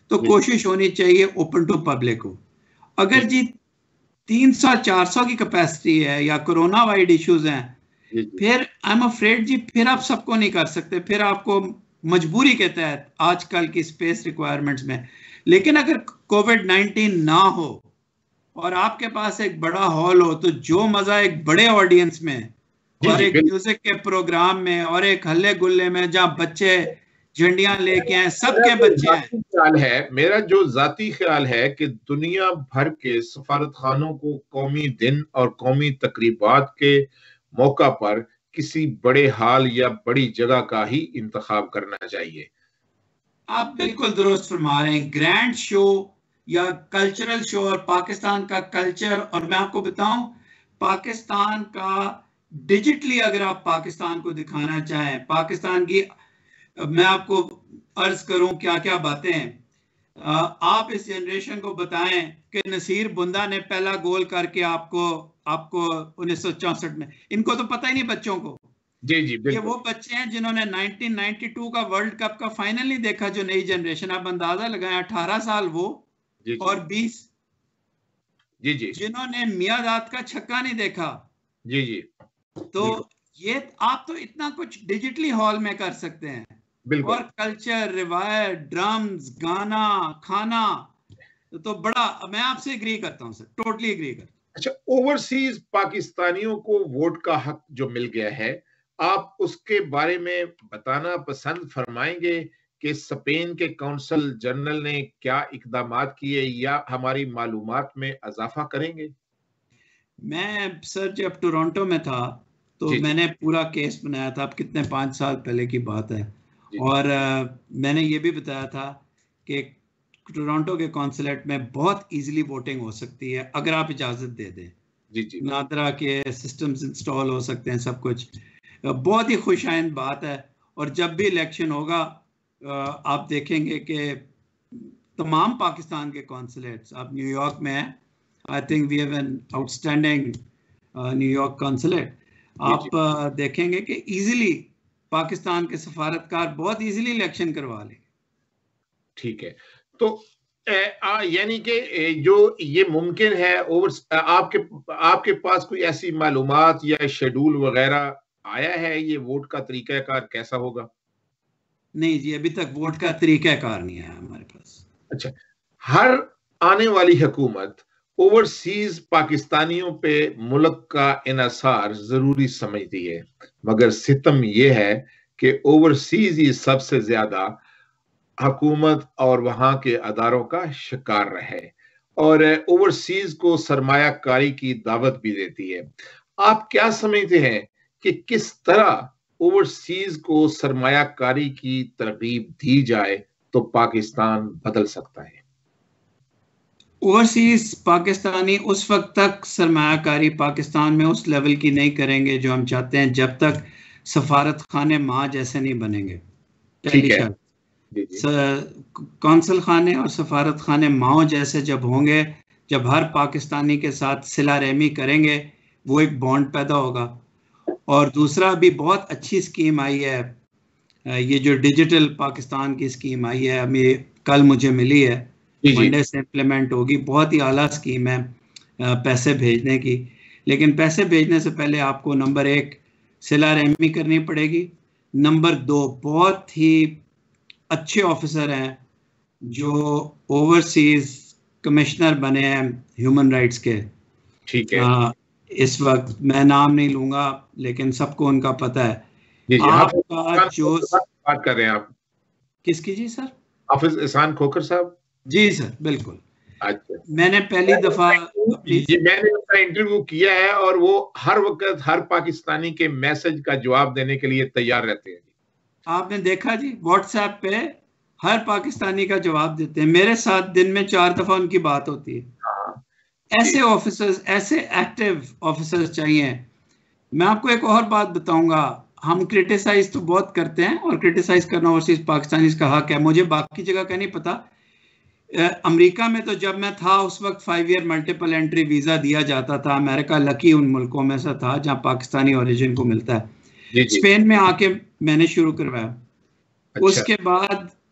तो कोशिश होनी चाहिए ओपन टू पब्लिक हो। अगर जी 300-400 की कैपेसिटी है या कोरोना वाइड इश्यूज हैं, फिर आई एम अफ्रेड जी फिर आप सबको नहीं कर सकते, फिर आपको मजबूरी के तहत आजकल की स्पेस रिक्वायरमेंट्स में। लेकिन अगर कोविड-19 ना हो और आपके पास एक बड़ा हॉल हो, तो जो मजा एक बड़े ऑडियंस में और एक म्यूजिक के प्रोग्राम में और एक हल्ले गुल्ले में जहाँ बच्चे झंडियां लेके आए, सबके बच्चे हैं। ख्याल है, मेरा जो जाती ख्याल है कि दुनिया भर के सफारत खानों को कौमी दिन और कौमी तकरीबात के मौका पर किसी बड़े हाल या बड़ी जगह का ही इंतखाब करना चाहिए। आप बिल्कुल दुरुस्त फरमा रहे हैं। ग्रैंड शो या कल्चरल शो, और पाकिस्तान का कल्चर, और मैं आपको बताऊं पाकिस्तान का डिजिटली अगर आप पाकिस्तान को दिखाना चाहें, पाकिस्तान की मैं आपको अर्ज करूं क्या क्या बातें हैं, आप इस जनरेशन को बताएं कि नसीर बुंदा ने पहला गोल करके आपको 1964 में, इनको तो पता ही नहीं बच्चों को। जी जी, ये वो बच्चे हैं जिन्होंने 1992 का वर्ल्ड कप का फाइनल नहीं देखा, जो नई जनरेशन, आप अंदाजा लगाएं 18 साल वो जी जी, और 20 जी जी, जिन्होंने मियादाद का छक्का नहीं देखा जी जी। तो ये आप तो इतना कुछ डिजिटली हॉल में कर सकते हैं, और कल्चर, रिवायत, ड्रम्स, गाना, खाना, तो बड़ा मैं आपसे एग्री करता हूं सर, टोटली एग्री करता हूं। अच्छा, ओवरसीज पाकिस्तानियों को वोट का हक जो मिल गया है, आप उसके बारे में बताना पसंद फरमाएंगे कि स्पेन के कौंसल जनरल ने क्या इकदामात किए या हमारी मालूमात में इजाफा करेंगे? मैं सर जब टोरंटो में था तो मैंने पूरा केस बनाया था, अब कितने 5 साल पहले की बात है, और मैंने ये भी बताया था कि टोरंटो के कौंसलेट में बहुत इजीली वोटिंग हो सकती है अगर आप इजाज़त दे दें। जी जी, नादरा के सिस्टम्स इंस्टॉल हो सकते हैं, सब कुछ बहुत ही खुशाइंद बात है। और जब भी इलेक्शन होगा आप देखेंगे कि तमाम पाकिस्तान के कौंसलेट्स, आप न्यूयॉर्क में हैं, I think we have an outstanding New York consulate, आप देखेंगे कि इजीली पाकिस्तान के सफारतकार बहुत इजीली इलेक्शन करवा लेंगे। ठीक है, तो यानी कि जो ये मुमकिन है, आपके पास कोई ऐसी मालूमात या शेड्यूल वगैरह आया है, ये वोट का तरीकाकार कैसा होगा? नहीं जी, अभी तक वोट का तरीकाकार नहीं आया हमारे पास। अच्छा, हर आने वाली हुकूमत ओवरसीज पाकिस्तानियों पे मुल्क का इन्हिसार जरूरी समझती है, मगर सितम यह है कि ओवरसीज ही सबसे ज्यादा हुकूमत और वहां के अदारों का शिकार रहे और ओवरसीज को सरमायाकारी की दावत भी देती है। आप क्या समझते हैं कि किस तरह ओवरसीज को सरमायाकारी की तरगीब दी जाए तो पाकिस्तान बदल सकता है? ओवरसीज पाकिस्तानी उस वक्त तक सरमायाकारी पाकिस्तान में उस लेवल की नहीं करेंगे जो हम चाहते हैं, जब तक सफारत खाने माँ जैसे नहीं बनेंगे। पहली शर्त, कौंसल खाने और सफारत खाने माओ जैसे जब होंगे, जब हर पाकिस्तानी के साथ सिला रहमी करेंगे, वो एक बॉन्ड पैदा होगा। और दूसरा भी बहुत अच्छी स्कीम आई है, ये जो डिजिटल पाकिस्तान की स्कीम आई है, अभी कल मुझे मिली है, मंडे से इम्प्लीमेंट होगी, बहुत ही आला स्कीम है पैसे भेजने की। लेकिन पैसे भेजने से पहले आपको नंबर 1 सिला रहमी करनी पड़ेगी, नंबर 2 बहुत ही अच्छे ऑफिसर हैं जो ओवरसीज कमिश्नर बने हैं ह्यूमन राइट्स के। ठीक है, इस वक्त मैं नाम नहीं लूंगा लेकिन सबको उनका पता है। आपका जो बात कर रहे हैं आप किसकी? जी सर, हाफिज एहसान खोखर साहब। जी सर, बिल्कुल। अच्छा, मैंने पहली दफा मैंने उसका इंटरव्यू किया है और वो हर वक्त हर पाकिस्तानी के मैसेज का जवाब देने के लिए तैयार रहते हैं। आपने देखा जी, व्हाट्सएप पे हर पाकिस्तानी का जवाब देते हैं। मेरे साथ दिन में 4 दफा उनकी बात होती है। ऐसे ऑफिसर्स, ऐसे एक्टिव ऑफिसर्स चाहिए। मैं आपको एक और बात बताऊंगा, हम क्रिटिसाइज तो बहुत करते हैं और क्रिटिसाइज करना ओवरसीज पाकिस्तानी का हक है, मुझे बाकी जगह का नहीं पता। अमेरिका में तो जब मैं था उस वक्त 5 ईयर मल्टीपल एंट्री वीजा दिया जाता था। अमेरिका लकी उन मुल्कों में से था जहां पाकिस्तानी ओरिजिन को मिलता है। स्पेन में आके मैंने शुरू करवाया। अच्छा। उसके बाद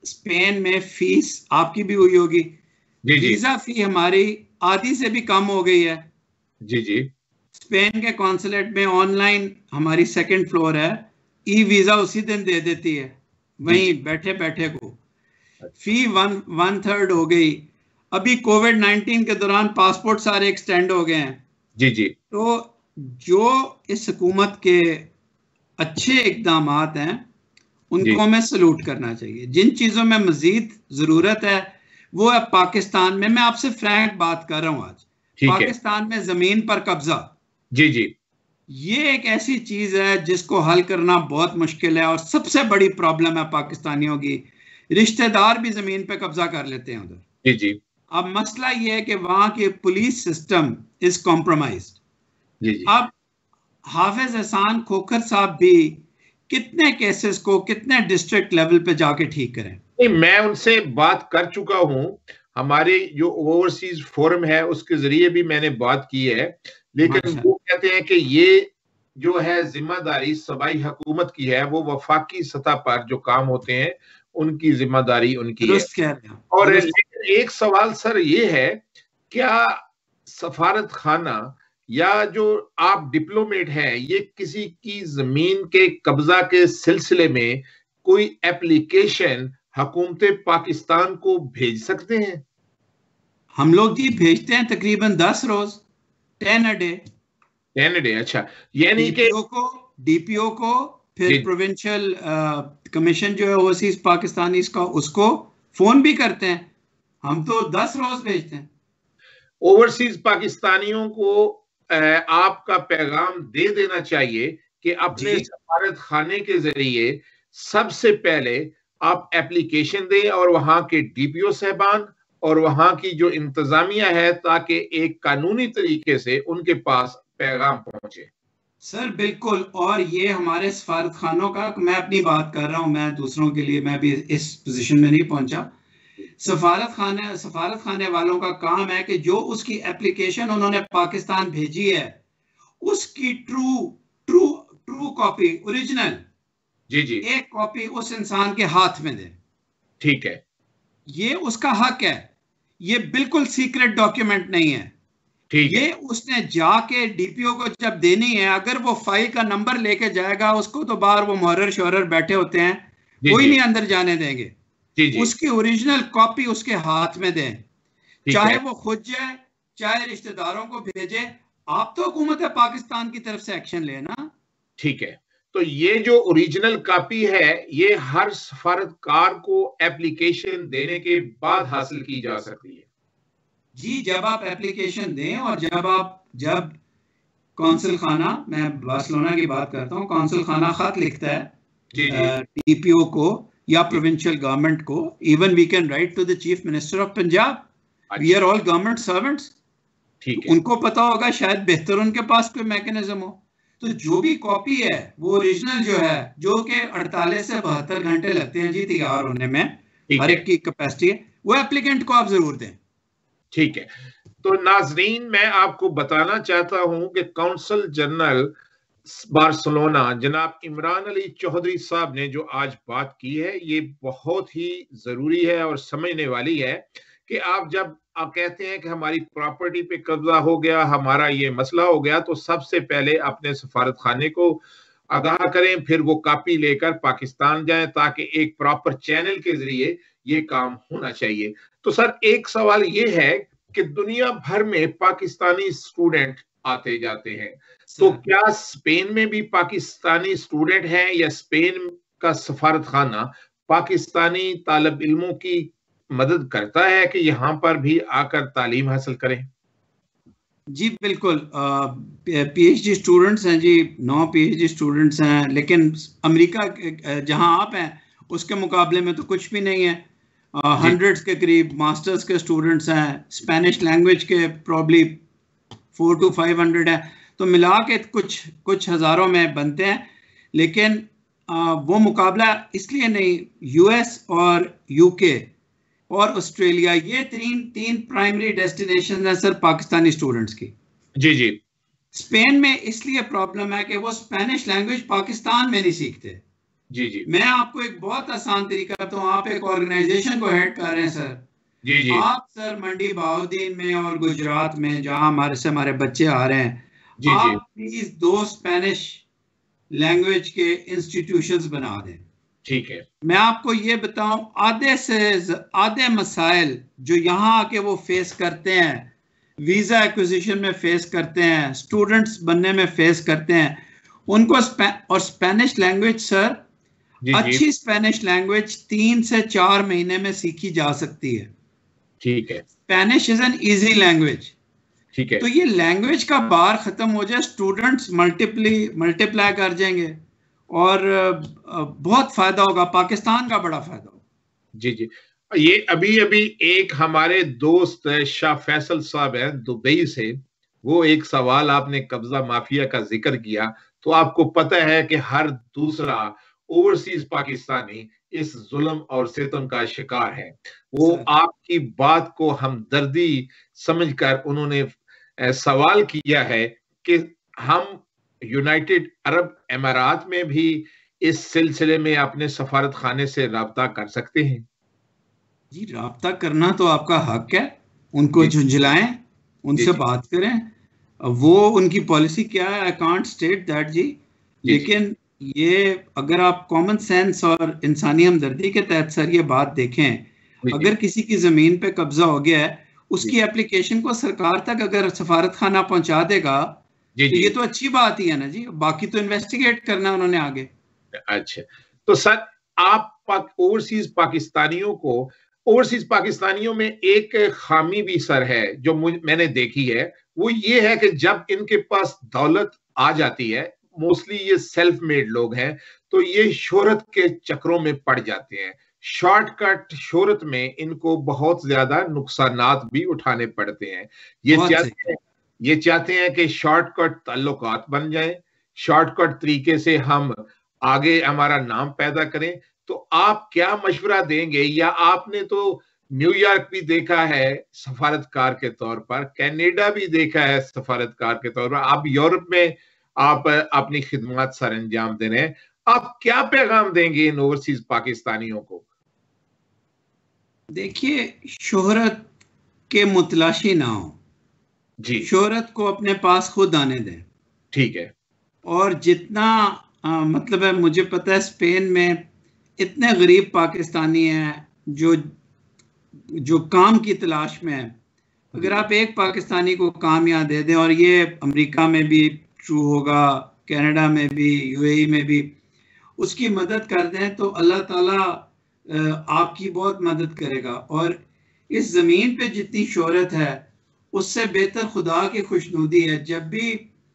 स्पेन में फीस आपकी भी हुई होगी, वीजा फी हमारी आधी से भी कम हो गई है। जी जी। स्पेन के कॉन्सुलेट में ऑनलाइन हमारी सेकंड फ्लोर है, ई वीजा उसी दिन दे देती है वहीं बैठे बैठे को। फी 1/3 हो गई। अभी कोविड-19 के दौरान पासपोर्ट सारे एक्सटेंड हो गए हैं। जी जी। तो जो इस हुकूमत के अच्छे इकदाम हैं उनको हमें सलूट करना चाहिए। जिन चीजों में मजीद जरूरत है वो है पाकिस्तान में, मैं आपसे फ्रैंक बात कर रहा हूं आज, पाकिस्तान में जमीन पर कब्जा, जी जी, ये एक ऐसी चीज है जिसको हल करना बहुत मुश्किल है। और सबसे बड़ी प्रॉब्लम है पाकिस्तानियों की, रिश्तेदार भी जमीन पे कब्जा कर लेते हैं उधर। जी जी। अब मसला ये है कि वहां के पुलिस सिस्टम इज कॉम्प्रोमाइज्ड। जी जी। अब हाफिज एहसान खोखर साहब भी कितने केसेस को कितने डिस्ट्रिक्ट लेवल पे जाके ठीक करें? नहीं, मैं उनसे बात कर चुका हूं, हमारे जो ओवरसीज फोरम है उसके जरिए भी मैंने बात की है, लेकिन वो कहते हैं कि ये जो है जिम्मेदारी सूबाई हुकूमत की है, वो वफाकी सतह पर जो काम होते हैं उनकी जिम्मेदारी उनकी है। और लेकिन एक सवाल सर ये है, क्या सफारत खाना या जो आप डिप्लोमेट हैं ये किसी की जमीन के कब्जा के सिलसिले में कोई एप्लीकेशन हुकूमत पाकिस्तान को भेज सकते हैं? हम लोग जी भेजते हैं तकरीबन 10 रोज, 10 a day। अच्छा, यानी कि डीपीओ को फिर प्रोविंशियल कमीशन जो है ओवरसीज पाकिस्तानी का, उसको फोन भी करते हैं। हम तो 10 रोज भेजते हैं। ओवरसीज पाकिस्तानियों को आपका पैगाम दे देना चाहिए कि अपने सफारत खाने के जरिए सबसे पहले आप एप्लीकेशन दें और वहां के डीपीओ साहबान और वहां की जो इंतजामिया है, ताकि एक कानूनी तरीके से उनके पास पैगाम पहुंचे। सर बिल्कुल, और ये हमारे सफारत खानों का, मैं अपनी बात कर रहा हूं, मैं दूसरों के लिए मैं भी इस पोजीशन में नहीं पहुंचा। सफारत खाने वालों का काम है कि जो उसकी एप्लीकेशन उन्होंने पाकिस्तान भेजी है उसकी ट्रू कॉपी, ओरिजिनल जी जी, एक कॉपी उस इंसान के हाथ में दे। ठीक है, ये उसका हक है, ये बिल्कुल सीक्रेट डॉक्यूमेंट नहीं है। ये उसने जाके डीपीओ को जब देनी है, अगर वो फाइल का नंबर लेके जाएगा, उसको तो बाहर वो मुहर्रिर शोहरर बैठे होते हैं, कोई नहीं अंदर जाने देंगे। उसकी ओरिजिनल कॉपी उसके हाथ में दें, चाहे वो खुद जाए चाहे रिश्तेदारों को भेजे। आप तो हुकूमत पाकिस्तान की तरफ से एक्शन लेना। ठीक है, तो ये जो ओरिजिनल कॉपी है ये हर सफारतकार को एप्लीकेशन देने के बाद हासिल की जा सकती है? जी, जब आप एप्लीकेशन दें और जब कौंसल खाना, मैं बार्सिलोना की बात करता हूँ, कौंसल खाना खत लिखता है डीपीओ को या प्रोविंशियल गवर्नमेंट को, even we can write to the chief minister of Punjab, we are all government servants. उनको पता होगा, शायद बेहतर उनके पास कोई मैकेनिज्म हो। तो जो भी कॉपी है वो ओरिजिनल जो है, जो कि 48 से 72 घंटे लगते हैं जी तैयार होने में, हर एक की कैपेसिटी है, वो एप्लीकेंट को आप जरूर दें। ठीक है, तो नाजरीन मैं आपको बताना चाहता हूं कि काउंसल जनरल बार्सिलोना जनाब इमरान अली चौधरी साहब ने जो आज बात की है ये बहुत ही जरूरी है और समझने वाली है कि आप जब आप कहते हैं कि हमारी प्रॉपर्टी पे कब्जा हो गया, हमारा ये मसला हो गया, तो सबसे पहले अपने सफारत खाने को आगाह करें, फिर वो कॉपी लेकर पाकिस्तान जाएं, ताकि एक प्रॉपर चैनल के जरिए ये काम होना चाहिए। तो सर एक सवाल ये है कि दुनिया भर में पाकिस्तानी स्टूडेंट आते जाते हैं, तो क्या स्पेन में भी पाकिस्तानी स्टूडेंट हैं या स्पेन का सफारत खाना पाकिस्तानी तालिब इल्मों की मदद करता है कि यहाँ पर भी आकर तालीम हासिल करें? जी बिल्कुल, पीएचडी स्टूडेंट्स हैं जी, 9 पीएचडी स्टूडेंट्स हैं, लेकिन अमेरिका जहां आप हैं उसके मुकाबले में तो कुछ भी नहीं है। हंड्रेड्स के करीब मास्टर्स के स्टूडेंट्स हैं, स्पेनिश लैंग्वेज के प्रॉब्ली 400 to 500 है, तो मिला के कुछ हजारों में बनते हैं। लेकिन वो मुकाबला इसलिए नहीं, यूएस और यूके और ऑस्ट्रेलिया, ये तीन प्राइमरी डेस्टिनेशन है सर पाकिस्तानी स्टूडेंट्स की। जी जी। स्पेन में इसलिए प्रॉब्लम है कि वो स्पेनिश लैंग्वेज पाकिस्तान में नहीं सीखते, जी जी मैं आपको एक बहुत आसान तरीका बताऊं, आप एक ऑर्गेनाइजेशन को हेड कर रहे हैं सर, जी जी आप सर मंडी बहाउद्दीन में और गुजरात में जहां हमारे बच्चे आ रहे हैं, जी जी आप प्लीज 2 स्पेनिश लैंग्वेज के इंस्टीट्यूशंस बना दें। ठीक है। मैं आपको ये बताऊं, आधे मसाइल जो यहाँ आके वो फेस करते हैं, वीजा एक्विजिशन में फेस करते हैं, स्टूडेंट्स बनने में फेस करते हैं, उनको और स्पेनिश लैंग्वेज सर, जी जी अच्छी स्पेनिश लैंग्वेज 3 से 4 महीने में सीखी जा सकती है। ठीक है। Spanish is an easy language. ठीक है। तो ये लैंग्वेज का बार खत्म हो जाए, स्टूडेंट्स मल्टीप्लाई कर जाएंगे और बहुत फायदा होगा, पाकिस्तान का बड़ा फायदा होगा। जी जी ये अभी अभी एक हमारे दोस्त शाह फैसल साहब हैं दुबई से, वो एक सवाल, आपने कब्जा माफिया का जिक्र किया, तो आपको पता है कि हर दूसरा ओवरसीज पाकिस्तानी इस जुल्म और सितम का शिकार है। वो सर आपकी बात को हमदर्दी समझकर उन्होंने सवाल किया है कि हम यूनाइटेड अरब अमारात में भी इस सिलसिले में अपने सफारत खाने से राब्ता कर सकते हैं। जी, राब्ता करना तो आपका हक है, उनको जी झुंझलाएं, जी उनसे जी बात करें। वो उनकी पॉलिसी क्या है, आई कांट स्टेट दैट जी, जी जी लेकिन ये अगर आप कॉमन सेंस और इंसानी हमदर्दी के तहत सर ये बात देखें, जी जी अगर किसी की जमीन पे कब्जा हो गया है, जी उसकी एप्लीकेशन को सरकार तक अगर सफारत खाना पहुंचा देगा जी तो जी ये तो अच्छी बात ही है ना जी। बाकी तो इन्वेस्टिगेट करना है उन्होंने आगे। अच्छा, तो सर आप ओवरसीज पाकिस्तानियों को, ओवरसीज पाकिस्तानियों में एक खामी भी सर है जो मैंने देखी है, वो ये है कि जब इनके पास दौलत आ जाती है, मोस्टली ये सेल्फ मेड लोग हैं, तो ये शोहरत के चक्रों में पड़ जाते हैं। शॉर्टकट शोहरत में इनको बहुत ज्यादा नुकसानात भी उठाने पड़ते हैं। ये बहुत सही। चाहते हैं ये चाहते हैं कि शॉर्टकट ताल्लुकात बन जाए, शॉर्टकट तरीके से हम आगे हमारा नाम पैदा करें। तो आप क्या मशवरा देंगे, या आपने तो न्यूयॉर्क भी देखा है सफारतकार के तौर पर, कनाडा भी देखा है सफारतकार के तौर पर, आप यूरोप में आप अपनी खिदमत सर अंजाम दे रहे हैं, आप क्या पैगाम देंगे इन ओवरसीज पाकिस्तानियों को? देखिए, शोहरत के मुतलाशी ना हो, जी शोहरत को अपने पास खुद आने दें। ठीक है। और जितना मतलब है, मुझे पता है स्पेन में इतने गरीब पाकिस्तानी हैं जो जो काम की तलाश में है। अगर जी आप एक पाकिस्तानी को काम यहाँ दे दें, और ये अमेरिका में भी ट्रू होगा, कनाडा में भी, यूएई में भी, उसकी मदद कर दें तो अल्लाह ताला आपकी बहुत मदद करेगा। और इस ज़मीन पे जितनी शोहरत है, उससे बेहतर खुदा की खुशनुदी है। जब भी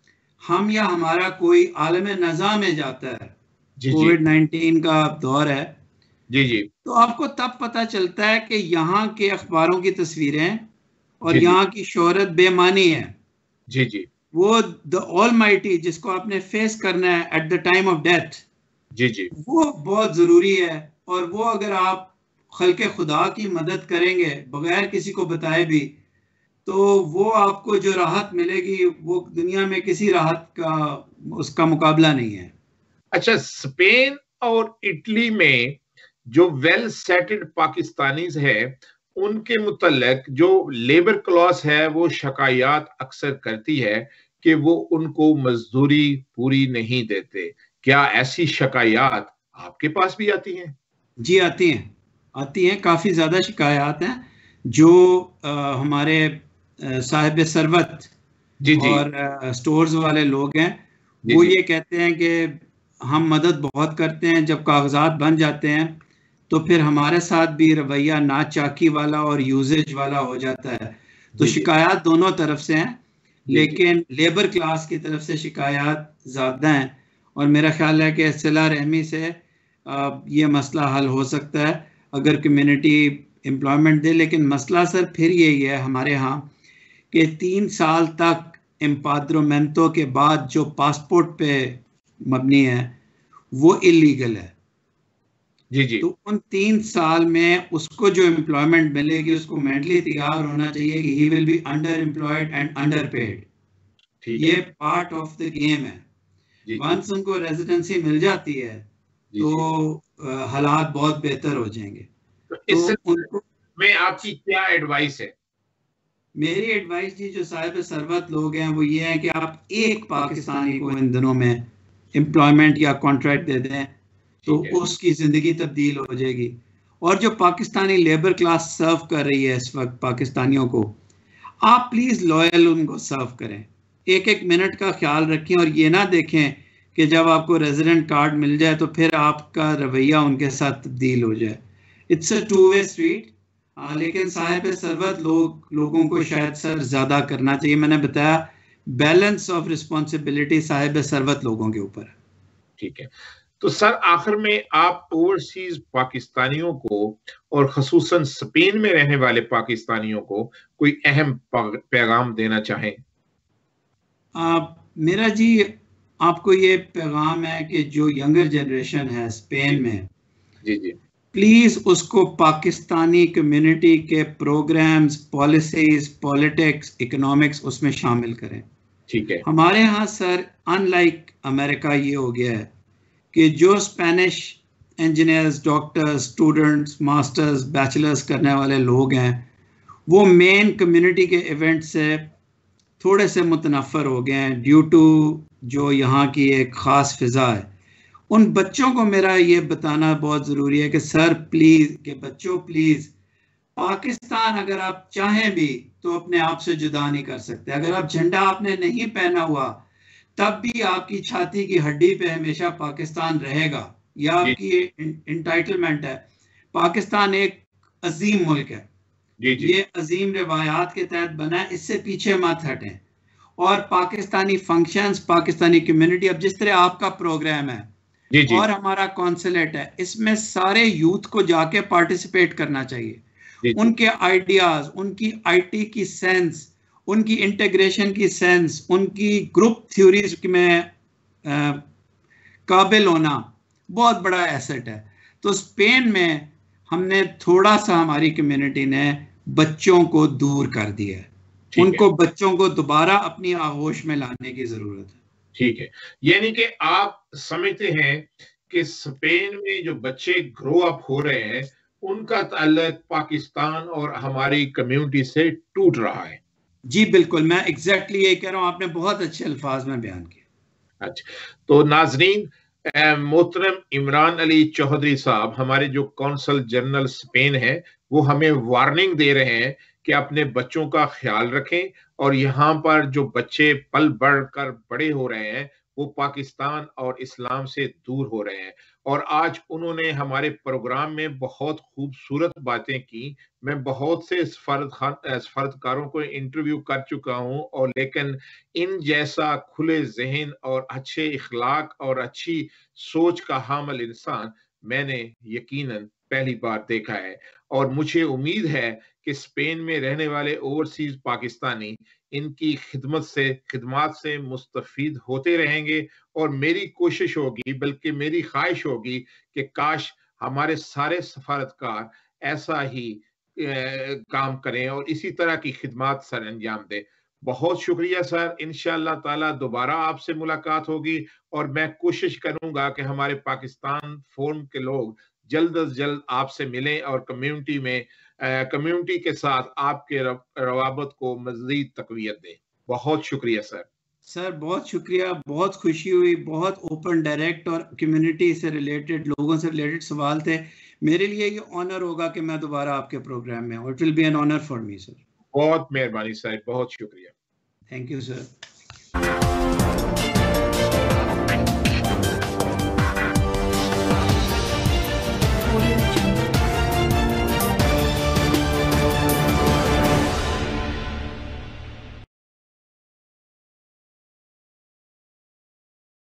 हम या हमारा कोई आलम नज़ा में जाता है, जी जी कोविड-19 का दौर है, जी जी तो आपको तब पता चलता है कि यहाँ के अखबारों की तस्वीरें और जी जी यहाँ की शोहरत बेमानी है। जी जी वो द ऑलमाइटी जिसको आपने फेस करना है at the time of death, जी जी वो बहुत ज़रूरी है। और वो अगर आप खल्के खुदा की मदद करेंगे बगैर किसी को बताए भी, तो वो आपको जो राहत मिलेगी वो दुनिया में किसी राहत का उसका मुकाबला नहीं है। अच्छा, स्पेन और इटली में जो वेल सेटल्ड पाकिस्तानीज है, उनके मुतल्लिक जो लेबर क्लॉस है वो शिकायत अक्सर करती है कि वो उनको मजदूरी पूरी नहीं देते। क्या ऐसी शिकायत आपके पास भी आती हैं? जी, आती हैं, काफ़ी ज़्यादा शिकायत हैं। जो हमारे साहिब सरवत जी जी और स्टोर्स वाले लोग हैं, जी वो जी ये कहते हैं कि हम मदद बहुत करते हैं, जब कागजात बन जाते हैं तो फिर हमारे साथ भी रवैया नाचाकी वाला और यूजेज वाला हो जाता है। तो जी जी शिकायत दोनों तरफ से हैं, जी जी लेकिन लेबर क्लास की तरफ से शिकायत ज़्यादा हैं। और मेरा ख्याल है कि सिला रहमी से ये मसला हल हो सकता है अगर कम्युनिटी एम्प्लॉयमेंट दे। लेकिन मसला सर फिर यही है हमारे यहाँ कि 3 साल तक एम्पाद्रोमेंटो के बाद जो पासपोर्ट पे मबनी है वो इलीगल है। जी जी तो उन 3 साल में उसको जो एम्प्लॉयमेंट मिलेगी, उसको मेंटली तैयार होना चाहिए कि he will be under employed and under paid. ठीक ये है। पार्ट ऑफ द गेम है। जी जी वंस उनको रेजिडेंसी मिल जाती है तो हालात बहुत बेहतर हो जाएंगे। तो तो इस उनको में आपकी क्या एडवाइस है? मेरी एडवाइस जी, जो साहिब सरबत लोग हैं, वो ये है कि आप एक पाकिस्तानी को इन दिनों में एम्प्लॉयमेंट या कॉन्ट्रैक्ट दे दें तो उसकी ज़िंदगी तब्दील हो जाएगी। और जो पाकिस्तानी लेबर क्लास सर्व कर रही है इस वक्त पाकिस्तानियों को, आप प्लीज़ लॉयल उनको सर्व करें, एक एक मिनट का ख्याल रखें और ये ना देखें कि जब आपको रेजिडेंट कार्ड मिल जाए तो फिर आपका रवैया उनके साथ तब्दील हो जाए। It's a two way street. लेकिन साहिब सरबत लोगों को शायद सर ज़्यादा करना चाहिए। मैंने बताया बैलेंस ऑफ रिस्पॉन्सिबिलिटी साहिब सरबत लोगों के ऊपर है। ठीक है, तो सर आखिर में आप ओवरसीज पाकिस्तानियों को और खसूसन स्पेन में रहने वाले पाकिस्तानियों को कोई अहम पैगाम देना चाहें? मेरा जी आपको ये पैगाम है कि जो यंगर जनरेशन है स्पेन में, जी जी, प्लीज उसको पाकिस्तानी कम्युनिटी के प्रोग्राम्स, पॉलिसीज, पॉलिटिक्स, इकोनॉमिक्स उसमें शामिल करें। ठीक है। हमारे यहाँ सर अनलाइक अमेरिका ये हो गया है कि जो Spanish engineers, doctors, students, masters, bachelors करने वाले लोग हैं, वो मेन कम्युनिटी के इवेंट से थोड़े से मुतनफ़र हो गए हैं ड्यू टू जो यहाँ की एक ख़ास फ़िज़ा है। उन बच्चों को मेरा ये बताना बहुत ज़रूरी है कि सर प्लीज़, कि बच्चों प्लीज़, पाकिस्तान अगर आप चाहें भी तो अपने आप से जुदा नहीं कर सकते। अगर आप झंडा आपने नहीं पहना हुआ तब भी आपकी छाती की हड्डी पे हमेशा पाकिस्तान रहेगा, यह आपकी इंटाइटलमेंट है। पाकिस्तान एक अजीम मुल्क है, ये अजीम रिवायात के तहत बना है, इससे पीछे मत हटें। और पाकिस्तानी फंक्शंस, पाकिस्तानी कम्युनिटी, अब जिस तरह आपका प्रोग्राम है और हमारा कॉन्सुलेट है, इसमें सारे यूथ को जाके पार्टिसिपेट करना चाहिए। उनके आइडियाज, उनकी आईटी की सेंस, उनकी इंटीग्रेशन की सेंस, उनकी ग्रुप थ्योरीज में काबिल होना बहुत बड़ा एसेट है। तो स्पेन में हमने थोड़ा सा, हमारी कम्युनिटी ने बच्चों को दूर कर दिया है, उनको बच्चों को दोबारा अपनी आगोश में लाने की जरूरत है। ठीक है, यानी कि आप समझते हैं कि स्पेन में जो बच्चे ग्रो अप हो रहे हैं उनका ताल्लुक पाकिस्तान और हमारी कम्युनिटी से टूट रहा है। जी बिल्कुल, मैं एग्जैक्टली यही कह रहा हूं, आपने बहुत अच्छे अल्फाज में बयान किया। अच्छा, तो नाजरीन, मोहतरम इमरान अली चौधरी साहब, हमारे जो कौंसल जनरल स्पेन है, वो हमें वार्निंग दे रहे हैं कि अपने बच्चों का ख्याल रखें और यहाँ पर जो बच्चे पल बढ़कर बड़े हो रहे हैं वो पाकिस्तान और इस्लाम से दूर हो रहे हैं। और आज उन्होंने हमारे प्रोग्राम में बहुत खूबसूरत बातें की। मैं बहुत से सफारतकारों को इंटरव्यू कर चुका हूं, और लेकिन इन जैसा खुले जहन और अच्छे इखलाक और अच्छी सोच का हामिल इंसान मैंने यकीनन पहली बार देखा है। और मुझे उम्मीद है कि स्पेन में रहने वाले ओवरसीज पाकिस्तानी इनकी खिदमत से मुस्तफीद होते रहेंगे। और मेरी कोशिश होगी, बल्कि मेरी ख्वाहिश होगी कि काश हमारे सारे सफारतकार ऐसा ही काम करें और इसी तरह की खिदमत सर अंजाम दें। बहुत शुक्रिया सर, इंशाअल्लाह ताला दोबारा आपसे मुलाकात होगी और मैं कोशिश करूंगा कि हमारे पाकिस्तान फोरम के लोग जल्द अज जल्द आपसे मिलें और कम्युनिटी के साथ आपके रवाबत को मज़ीद तक़वियत दें। बहुत शुक्रिया सर। सर बहुत शुक्रिया, बहुत खुशी हुई, बहुत ओपन, डायरेक्ट और कम्युनिटी से रिलेटेड, लोगों से रिलेटेड सवाल थे। मेरे लिए ये ऑनर होगा कि मैं दोबारा आपके प्रोग्राम में, it will be an honour for me sir. बहुत मेहरबानी सर, बहुत शुक्रिया। Thank you sir. Audio Jungle.